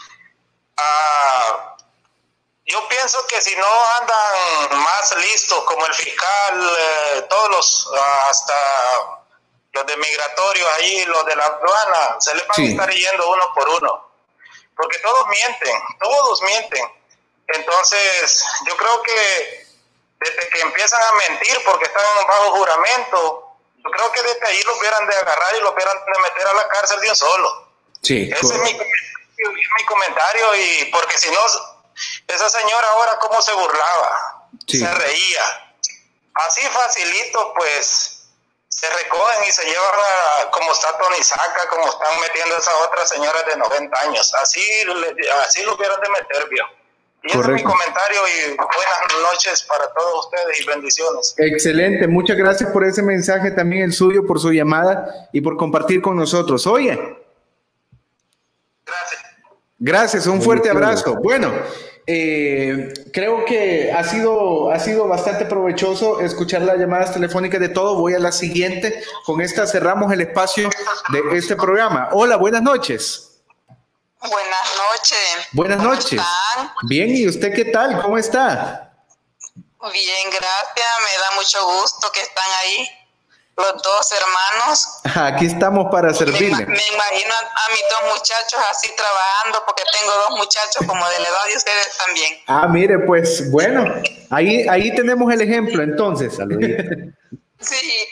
Ah, Yo pienso que si no andan más listos como el fiscal, eh, todos los, hasta los de migratorios ahí, los de la aduana, se les van sí. a estar yendo uno por uno. Porque todos mienten, todos mienten. Entonces, yo creo que desde que empiezan a mentir porque están bajo juramento, yo creo que desde ahí los hubieran de agarrar y los hubieran de meter a la cárcel de un solo. Sí, Ese es mi, mi comentario, y porque si no, esa señora ahora cómo se burlaba, sí. se reía. Así facilito, pues, se recogen y se llevan a, como está Tony Saca, como están metiendo a esas otras señoras de noventa años. Así, así lo hubieran de meter, viejo. Y ese es mi comentario, y buenas noches para todos ustedes y bendiciones. Excelente, muchas gracias por ese mensaje, también el suyo, por su llamada y por compartir con nosotros. Oye. Gracias. Gracias, un fuerte abrazo. Bueno, eh, creo que ha sido, ha sido bastante provechoso escuchar las llamadas telefónicas de todo. Voy a la siguiente. Con esta cerramos el espacio de este programa. Hola, buenas noches. Buenas noches. Buenas noches. ¿Están? Bien, ¿y usted qué tal? ¿Cómo está? Bien, gracias. Me da mucho gusto que están ahí los dos hermanos. Aquí estamos para servirle. Me, me imagino a, a mis dos muchachos así trabajando, porque tengo dos muchachos como de la edad de ustedes también. Ah, mire, pues bueno, ahí, ahí tenemos el ejemplo entonces. Sí,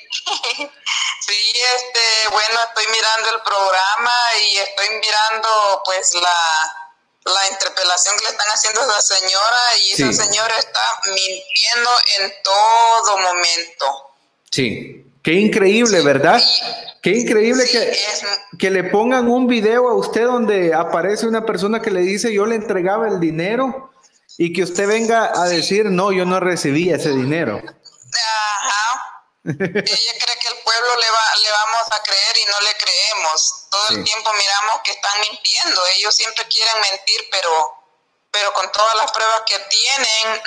sí, este, bueno, estoy mirando el programa y estoy mirando pues la, la interpelación que le están haciendo a esa señora, y sí. esa señora está mintiendo en todo momento. Sí, qué increíble, ¿verdad? Sí. Qué increíble Sí, que, es... que le pongan un video a usted donde aparece una persona que le dice yo le entregaba el dinero, y que usted venga a decir no, yo no recibí ese dinero. Ajá. Ella cree que el pueblo le va, le vamos a creer y no le creemos. Todo sí. el tiempo miramos que están mintiendo. Ellos siempre quieren mentir, pero, pero con todas las pruebas que tienen,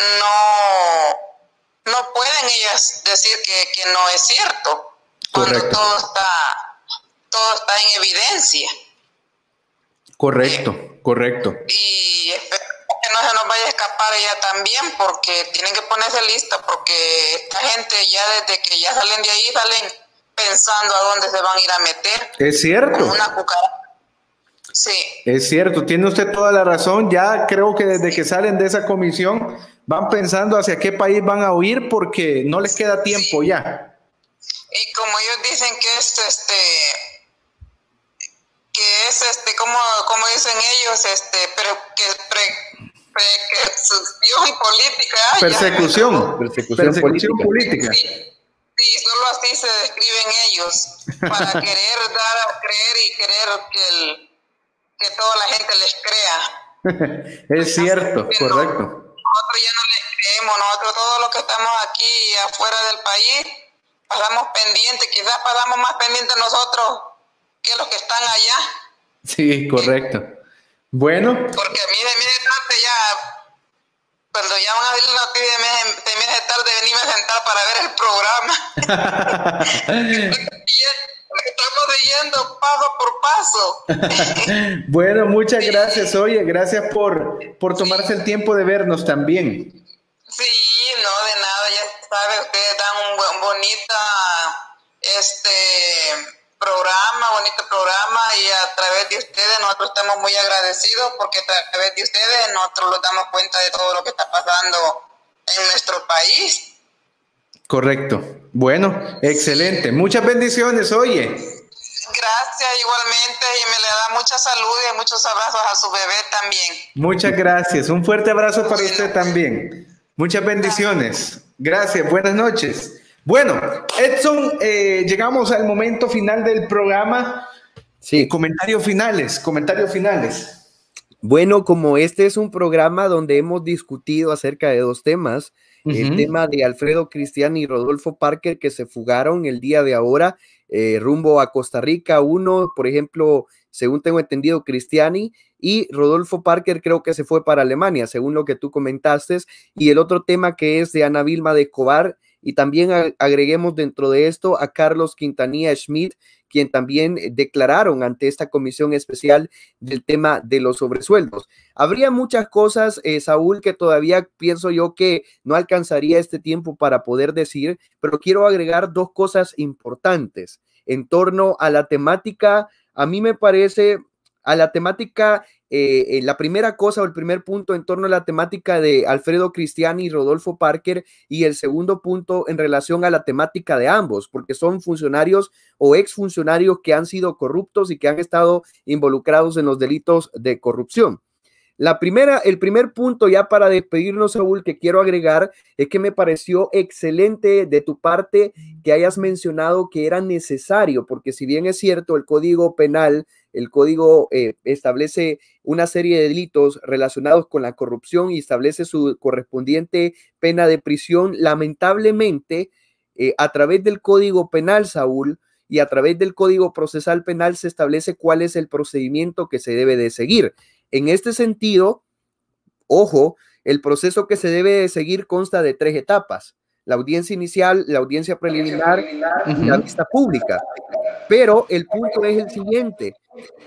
no, no pueden ellas decir que, que no es cierto. Correcto. Cuando todo está, todo está en evidencia. Correcto, eh, correcto. Y espero que no se nos vaya a escapar ella también, porque tienen que ponerse lista, porque esta gente ya desde que ya salen de ahí salen pensando a dónde se van a ir a meter. Es cierto. Como una cucaracha. Sí. Es cierto, tiene usted toda la razón. Ya creo que desde que salen de esa comisión van pensando hacia qué país van a huir, porque no les queda tiempo sí. ya. Y como ellos dicen que es este que es este como como dicen ellos este pero que pre, persecución política. Persecución, persecución, persecución política. política. Sí, sí, solo así se describen ellos, para querer dar a creer y querer que, el, que toda la gente les crea. Es cierto, que correcto. No, nosotros ya no les creemos, nosotros todos los que estamos aquí afuera del país pasamos pendientes, quizás pasamos más pendientes nosotros que los que están allá. Sí, correcto. Bueno. Porque a mí se me hace tarde ya, cuando ya van a ver la noticias, se me hace tarde venirme a sentar para ver el programa. Estamos siguiendo paso por paso. Bueno, muchas gracias. Oye, gracias por, por tomarse el tiempo de vernos también. Sí, no, de nada, ya sabe, ustedes dan un buen, bonita, este... programa, bonito programa, y a través de ustedes nosotros estamos muy agradecidos, porque a través de ustedes nosotros nos damos cuenta de todo lo que está pasando en nuestro país. Correcto. Bueno, excelente. Muchas bendiciones, oye. Gracias igualmente, y me le da mucha salud y muchos abrazos a su bebé también. Muchas gracias. Un fuerte abrazo para bueno. usted también. Muchas bendiciones. Gracias. Buenas noches. Bueno, Edson, eh, llegamos al momento final del programa. Sí. Comentarios finales, comentarios finales. Bueno, como este es un programa donde hemos discutido acerca de dos temas, uh-huh. el tema de Alfredo Cristiani y Rodolfo Parker, que se fugaron el día de ahora eh, rumbo a Costa Rica. Uno, por ejemplo, según tengo entendido, Cristiani, y Rodolfo Parker creo que se fue para Alemania, según lo que tú comentaste. Y el otro tema que es de Ana Vilma de Escobar. Y también agreguemos dentro de esto a Carlos Quintanilla Schmidt, quien también declararon ante esta comisión especial del tema de los sobresueldos. Habría muchas cosas, eh, Saúl, que todavía pienso yo que no alcanzaría este tiempo para poder decir, pero quiero agregar dos cosas importantes en torno a la temática. A mí me parece a la temática, eh, la primera cosa o el primer punto en torno a la temática de Alfredo Cristiani y Rodolfo Parker, y el segundo punto en relación a la temática de ambos, porque son funcionarios o exfuncionarios que han sido corruptos y que han estado involucrados en los delitos de corrupción. La primera, el primer punto, ya para despedirnos, Saúl, que quiero agregar, es que me pareció excelente de tu parte que hayas mencionado que era necesario, porque si bien es cierto, el Código Penal, el Código eh, establece una serie de delitos relacionados con la corrupción y establece su correspondiente pena de prisión, lamentablemente, eh, a través del Código Penal, Saúl, y a través del Código Procesal Penal se establece cuál es el procedimiento que se debe de seguir. En este sentido, ojo, el proceso que se debe de seguir consta de tres etapas: la audiencia inicial, la audiencia preliminar y la vista pública. Pero el punto es el siguiente: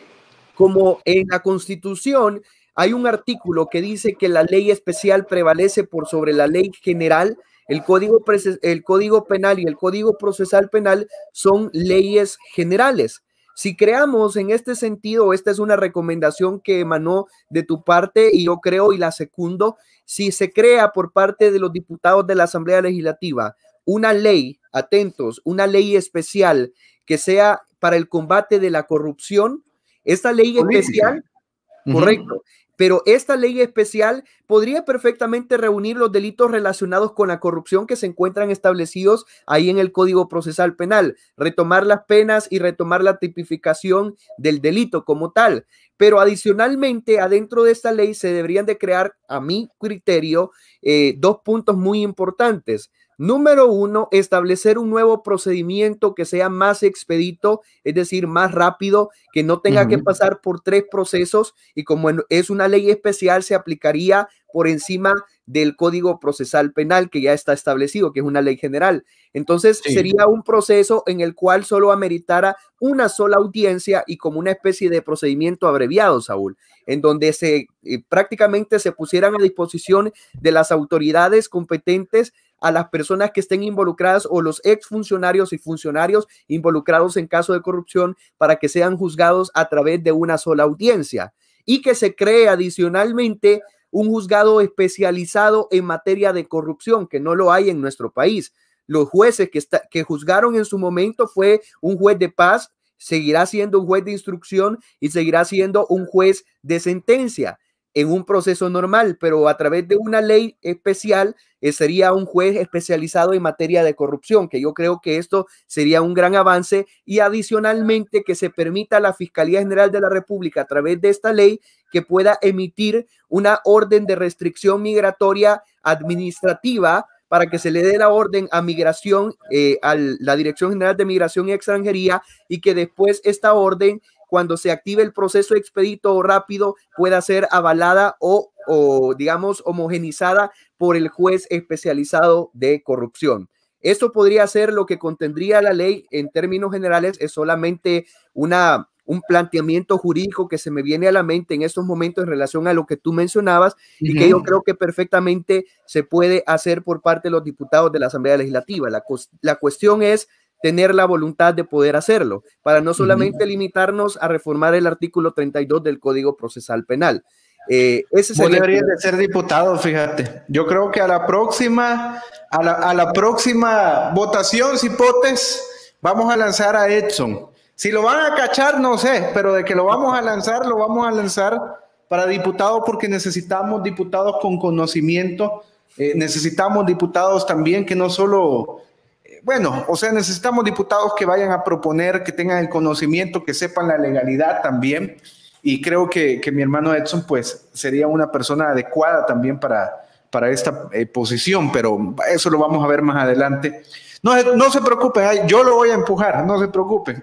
como en la Constitución hay un artículo que dice que la ley especial prevalece por sobre la ley general, el Código, el Código Penal y el Código Procesal Penal son leyes generales. Si creamos en este sentido, esta es una recomendación que emanó de tu parte y yo creo y la secundo, si se crea por parte de los diputados de la Asamblea Legislativa una ley, atentos, una ley especial que sea para el combate de la corrupción, esta ley política. Especial, uh-huh. Correcto, pero esta ley especial podría perfectamente reunir los delitos relacionados con la corrupción que se encuentran establecidos ahí en el Código Procesal Penal, retomar las penas y retomar la tipificación del delito como tal. Pero adicionalmente, adentro de esta ley se deberían de crear, a mi criterio, eh, dos puntos muy importantes. Número uno, establecer un nuevo procedimiento que sea más expedito, es decir, más rápido, que no tenga uh-huh. que pasar por tres procesos, y como es una ley especial, se aplicaría por encima del Código Procesal Penal que ya está establecido, que es una ley general. Entonces sí. sería un proceso en el cual solo ameritara una sola audiencia y como una especie de procedimiento abreviado, Saúl, en donde se eh, prácticamente se pusieran a disposición de las autoridades competentes a las personas que estén involucradas o los exfuncionarios y funcionarios involucrados en caso de corrupción para que sean juzgados a través de una sola audiencia, y que se cree adicionalmente un juzgado especializado en materia de corrupción, que no lo hay en nuestro país. Los jueces que, está, que juzgaron en su momento fue un juez de paz, seguirá siendo un juez de instrucción y seguirá siendo un juez de sentencia en un proceso normal, pero a través de una ley especial eh, sería un juez especializado en materia de corrupción, que yo creo que esto sería un gran avance, y adicionalmente que se permita a la Fiscalía General de la República a través de esta ley que pueda emitir una orden de restricción migratoria administrativa para que se le dé la orden a migración, eh, a la Dirección General de Migración y Extranjería, y que después esta orden, cuando se active el proceso expedito o rápido, pueda ser avalada o, o, digamos, homogenizada por el juez especializado de corrupción. Esto podría ser lo que contendría la ley en términos generales. Es solamente una, un planteamiento jurídico que se me viene a la mente en estos momentos en relación a lo que tú mencionabas, uh-huh. y que yo creo que perfectamente se puede hacer por parte de los diputados de la Asamblea Legislativa. La, la cuestión es tener la voluntad de poder hacerlo, para no solamente uh-huh. limitarnos a reformar el artículo treinta y dos del Código Procesal Penal. Eh, ese Vos deberías de ser diputado, fíjate. Yo creo que a la próxima, a la, a la próxima votación, cipotes, vamos a lanzar a Edson. Si lo van a cachar, no sé, pero de que lo vamos a lanzar, lo vamos a lanzar para diputado, porque necesitamos diputados con conocimiento, eh, necesitamos diputados también que no solo... Bueno, o sea, necesitamos diputados que vayan a proponer, que tengan el conocimiento, que sepan la legalidad también, y creo que, que mi hermano Edson pues sería una persona adecuada también para, para esta eh, posición, pero eso lo vamos a ver más adelante. No, no se preocupen, yo lo voy a empujar, no se preocupen.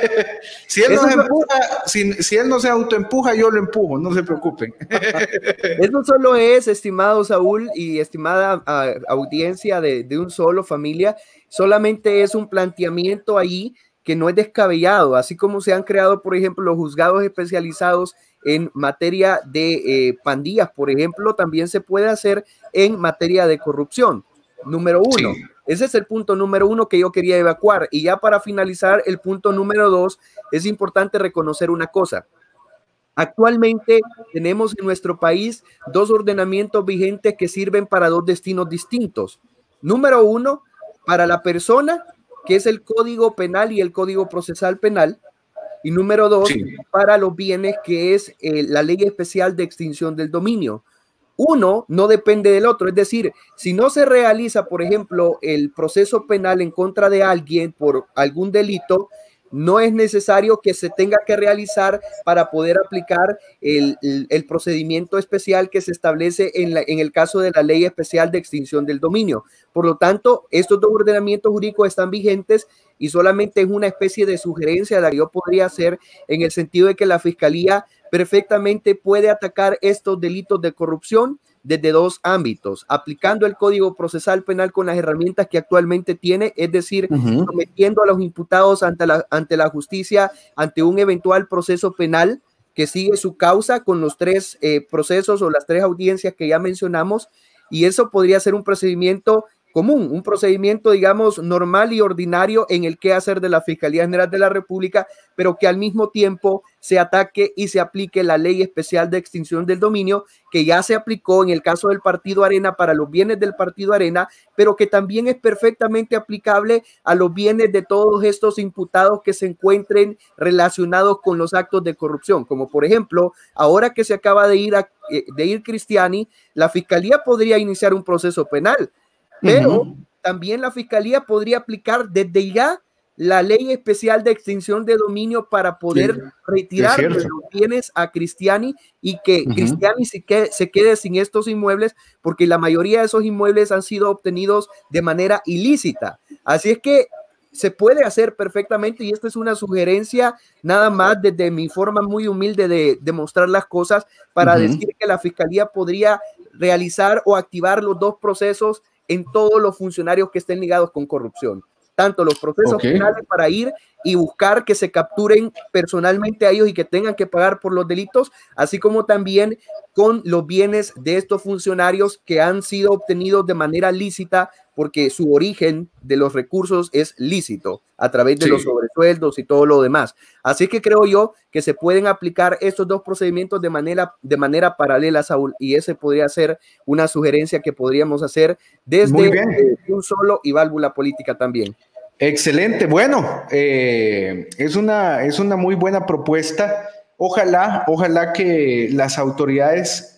Si él no se empuja, si, si él no se autoempuja, yo lo empujo, no se preocupen. Eso solo es, estimado Saúl y estimada uh, audiencia de, de un solo familia, solamente es un planteamiento ahí que no es descabellado, así como se han creado, por ejemplo, los juzgados especializados en materia de eh, pandillas, por ejemplo, también se puede hacer en materia de corrupción. Número uno. Sí. Ese es el punto número uno que yo quería evacuar. Y ya para finalizar, el punto número dos, es importante reconocer una cosa. Actualmente tenemos en nuestro país dos ordenamientos vigentes que sirven para dos destinos distintos. Número uno, para la persona, que es el Código Penal y el Código Procesal Penal. Y número dos, sí, para los bienes, que es eh, la Ley Especial de Extinción del Dominio. Uno no depende del otro, es decir, si no se realiza, por ejemplo, el proceso penal en contra de alguien por algún delito, no es necesario que se tenga que realizar para poder aplicar el, el, el procedimiento especial que se establece en, la, en el caso de la Ley Especial de Extinción del Dominio. Por lo tanto, estos dos ordenamientos jurídicos están vigentes y solamente es una especie de sugerencia la que yo podría hacer, en el sentido de que la Fiscalía perfectamente puede atacar estos delitos de corrupción desde dos ámbitos: aplicando el Código Procesal Penal con las herramientas que actualmente tiene, es decir, uh-huh. sometiendo a los imputados ante la, ante la justicia, ante un eventual proceso penal que sigue su causa con los tres eh, procesos o las tres audiencias que ya mencionamos, y eso podría ser un procedimiento común, un procedimiento, digamos, normal y ordinario en el quehacer de la Fiscalía General de la República, pero que al mismo tiempo se ataque y se aplique la Ley Especial de Extinción del Dominio, que ya se aplicó en el caso del Partido Arena para los bienes del Partido Arena, pero que también es perfectamente aplicable a los bienes de todos estos imputados que se encuentren relacionados con los actos de corrupción, como por ejemplo, ahora que se acaba de ir, a, de ir Cristiani, la Fiscalía podría iniciar un proceso penal, pero uh-huh. también la Fiscalía podría aplicar desde ya la Ley Especial de Extinción de Dominio para poder sí, retirar los bienes a Cristiani y que uh-huh. Cristiani se quede, se quede sin estos inmuebles, porque la mayoría de esos inmuebles han sido obtenidos de manera ilícita. Así es que se puede hacer perfectamente, y esta es una sugerencia nada más desde mi forma muy humilde de, de mostrar las cosas, para uh-huh. decir que la Fiscalía podría realizar o activar los dos procesos en todos los funcionarios que estén ligados con corrupción, tanto los procesos okay. penales para ir y buscar que se capturen personalmente a ellos y que tengan que pagar por los delitos, así como también con los bienes de estos funcionarios que han sido obtenidos de manera lícita, porque su origen de los recursos es lícito a través de sí. los sobresueldos y todo lo demás. Así que creo yo que se pueden aplicar estos dos procedimientos de manera, de manera paralela, Saúl, y ese podría ser una sugerencia que podríamos hacer desde eh, un solo y válvula política también. Excelente, bueno, eh, es una, es una muy buena propuesta. Ojalá, ojalá que las autoridades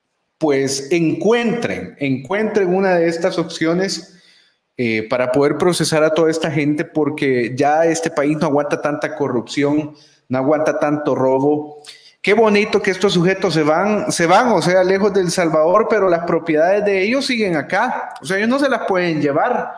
pues encuentren, encuentren una de estas opciones eh, para poder procesar a toda esta gente, porque ya este país no aguanta tanta corrupción, no aguanta tanto robo. Qué bonito que estos sujetos se van, se van, o sea, lejos de El Salvador, pero las propiedades de ellos siguen acá, o sea, ellos no se las pueden llevar.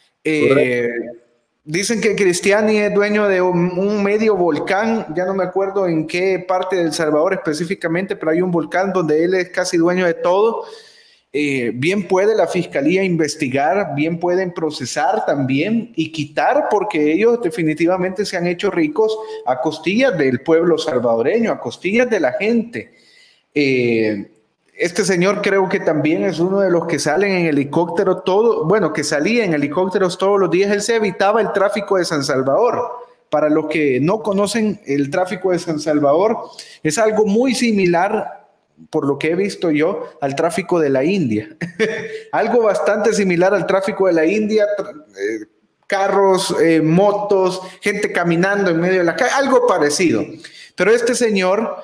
Eh, Dicen que Cristiani es dueño de un, un medio volcán, ya no me acuerdo en qué parte de El Salvador específicamente, pero hay un volcán donde él es casi dueño de todo. Eh, bien puede la Fiscalía investigar, bien pueden procesar también y quitar, porque ellos definitivamente se han hecho ricos a costillas del pueblo salvadoreño, a costillas de la gente. Eh, Este señor creo que también es uno de los que salen en helicóptero todo, bueno, que salía en helicópteros todos los días. Él se evitaba el tráfico de San Salvador. Para los que no conocen, el tráfico de San Salvador es algo muy similar, por lo que he visto yo, al tráfico de la India. Algo bastante similar al tráfico de la India, eh, carros, eh, motos, gente caminando en medio de la calle, algo parecido. Pero este señor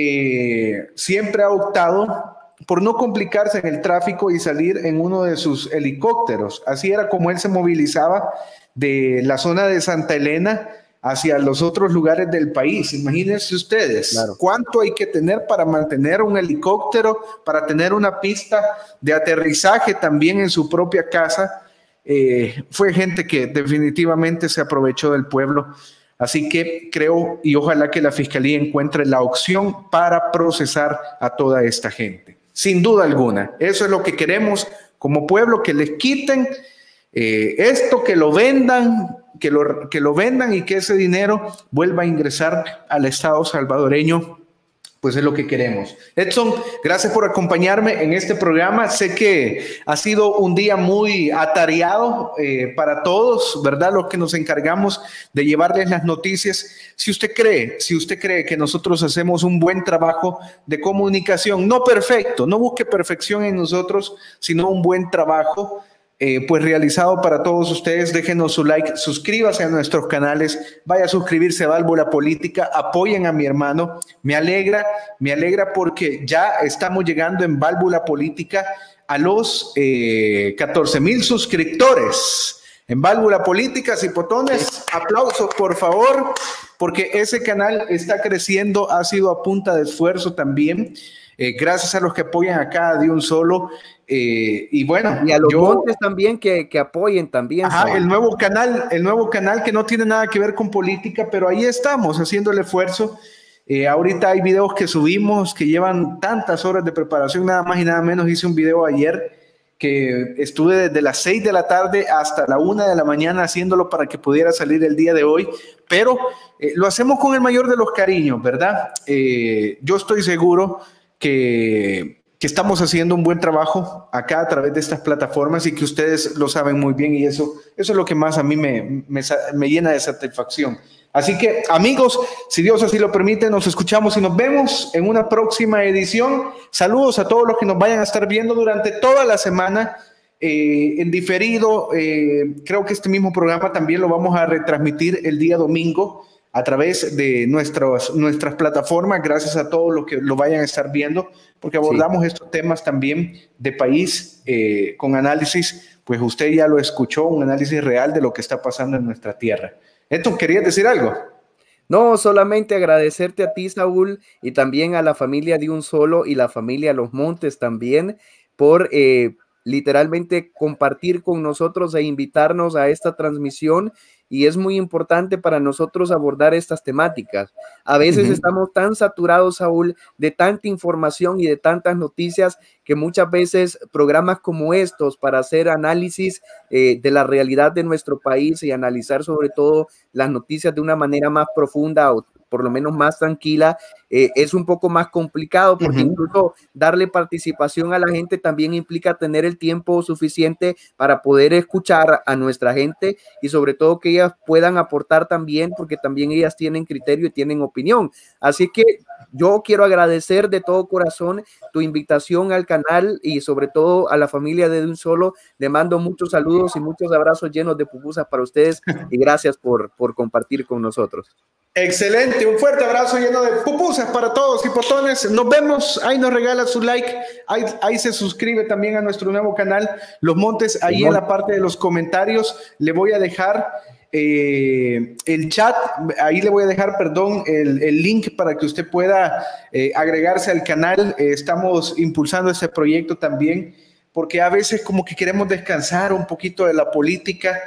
eh, siempre ha optado por no complicarse en el tráfico y salir en uno de sus helicópteros. Así era como él se movilizaba de la zona de Santa Elena hacia los otros lugares del país. Imagínense ustedes, claro, cuánto hay que tener para mantener un helicóptero, para tener una pista de aterrizaje también en su propia casa. Eh, fue gente que definitivamente se aprovechó del pueblo. Así que creo y ojalá que la Fiscalía encuentre la opción para procesar a toda esta gente. Sin duda alguna, eso es lo que queremos como pueblo, que les quiten eh, esto, que lo vendan, que lo, que lo vendan y que ese dinero vuelva a ingresar al Estado salvadoreño pues es lo que queremos. Edson, gracias por acompañarme en este programa. Sé que ha sido un día muy atareado eh, para todos, ¿verdad? Los que nos encargamos de llevarles las noticias. Si usted cree, si usted cree que nosotros hacemos un buen trabajo de comunicación, no perfecto, no busque perfección en nosotros, sino un buen trabajo, Eh, pues realizado para todos ustedes. Déjenos su like, suscríbase a nuestros canales, vaya a suscribirse a Válvula Política, apoyen a mi hermano. Me alegra, me alegra porque ya estamos llegando en Válvula Política a los eh, catorce mil suscriptores. En Válvula Política, cipotones, aplausos por favor, porque ese canal está creciendo, ha sido a punta de esfuerzo también. Eh, gracias a los que apoyan acá de un solo. Eh, y bueno, y a los yo, montes también que, que apoyen también. Ajá, el nuevo canal, el nuevo canal que no tiene nada que ver con política, pero ahí estamos haciendo el esfuerzo. Eh, ahorita hay videos que subimos que llevan tantas horas de preparación, nada más y nada menos. Hice un video ayer que estuve desde las seis de la tarde hasta la una de la mañana haciéndolo para que pudiera salir el día de hoy, pero eh, lo hacemos con el mayor de los cariños, ¿verdad? Eh, yo estoy seguro que que estamos haciendo un buen trabajo acá a través de estas plataformas y que ustedes lo saben muy bien, y eso, eso es lo que más a mí me, me, me llena de satisfacción. Así que, amigos, si Dios así lo permite, nos escuchamos y nos vemos en una próxima edición. Saludos a todos los que nos vayan a estar viendo durante toda la semana eh, en diferido. Eh, creo que este mismo programa también lo vamos a retransmitir el día domingo a través de nuestras, nuestras plataformas, gracias a todos los que lo vayan a estar viendo, porque abordamos sí. estos temas también de país eh, con análisis, pues usted ya lo escuchó, un análisis real de lo que está pasando en nuestra tierra. Edson, ¿querías decir algo? No, solamente agradecerte a ti, Saúl, y también a la familia de Un Solo y la familia Los Montes también, por eh, literalmente compartir con nosotros e invitarnos a esta transmisión. Y es muy importante para nosotros abordar estas temáticas. A veces uh-huh. estamos tan saturados, Saúl, de tanta información y de tantas noticias que muchas veces programas como estos para hacer análisis eh, de la realidad de nuestro país y analizar sobre todo las noticias de una manera más profunda o por lo menos más tranquila, eh, es un poco más complicado porque uh-huh. incluso darle participación a la gente también implica tener el tiempo suficiente para poder escuchar a nuestra gente y sobre todo que ellas puedan aportar también, porque también ellas tienen criterio y tienen opinión. Así que yo quiero agradecer de todo corazón tu invitación al canal y sobre todo a la familia de Un Solo. Le mando muchos saludos y muchos abrazos llenos de pupusas para ustedes y gracias por, por compartir con nosotros. Excelente, un fuerte abrazo lleno de pupusas para todos, hipotones. Nos vemos, ahí nos regala su like, ahí, ahí se suscribe también a nuestro nuevo canal Los Montes. Ahí en la parte de los comentarios le voy a dejar eh, el chat, ahí le voy a dejar, perdón, el, el link para que usted pueda eh, agregarse al canal. Eh, estamos impulsando este proyecto también porque a veces como que queremos descansar un poquito de la política.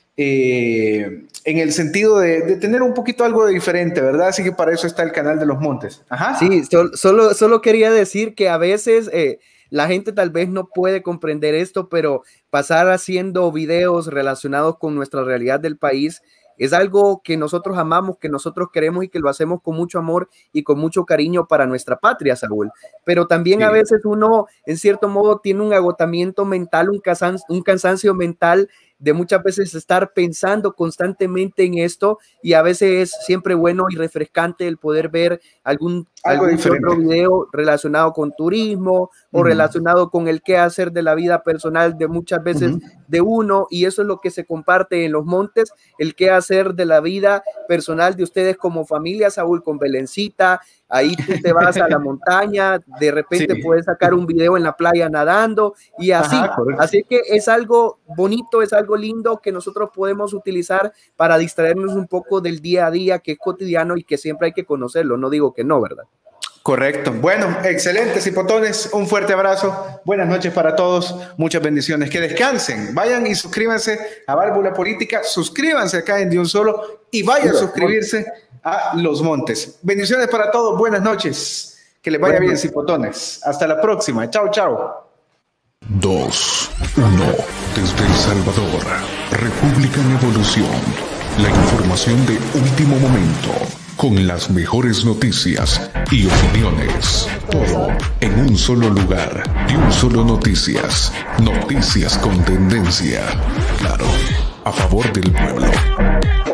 Eh, en el sentido de, de tener un poquito algo de diferente, ¿verdad? Así que para eso está el canal de Los Montes. Ajá. Sí, sol, solo, solo quería decir que a veces eh, la gente tal vez no puede comprender esto, pero pasar haciendo videos relacionados con nuestra realidad del país es algo que nosotros amamos, que nosotros queremos y que lo hacemos con mucho amor y con mucho cariño para nuestra patria, Saúl. Pero también sí. a veces uno, en cierto modo, tiene un agotamiento mental, un, cansan un cansancio mental de muchas veces estar pensando constantemente en esto y a veces es siempre bueno y refrescante el poder ver algún, algún otro video relacionado con turismo o uh-huh. relacionado con el qué hacer de la vida personal de muchas veces uh-huh. de uno, y eso es lo que se comparte en Los Montes, el qué hacer de la vida personal de ustedes como familia, Saúl, con Belencita. Ahí tú te vas a la montaña, de repente sí. puedes sacar un video en la playa nadando y así. Ajá, así que es algo bonito, es algo lindo que nosotros podemos utilizar para distraernos un poco del día a día, que es cotidiano y que siempre hay que conocerlo. No digo que no, ¿verdad? Correcto. Bueno, excelentes, hipotones. Un fuerte abrazo. Buenas noches para todos. Muchas bendiciones. Que descansen. Vayan y suscríbanse a Válvula Política. Suscríbanse acá en De Un Solo y vayan a suscribirse a Los Montes. Bendiciones para todos. Buenas noches. Que les vaya bien, hipotones. Hasta la próxima. Chao, chao. dos, uno. Desde El Salvador, República en Evolución. La información de último momento. con las mejores noticias y opiniones. Todo en un solo lugar y un solo noticias. Noticias con tendencia. Claro, a favor del pueblo.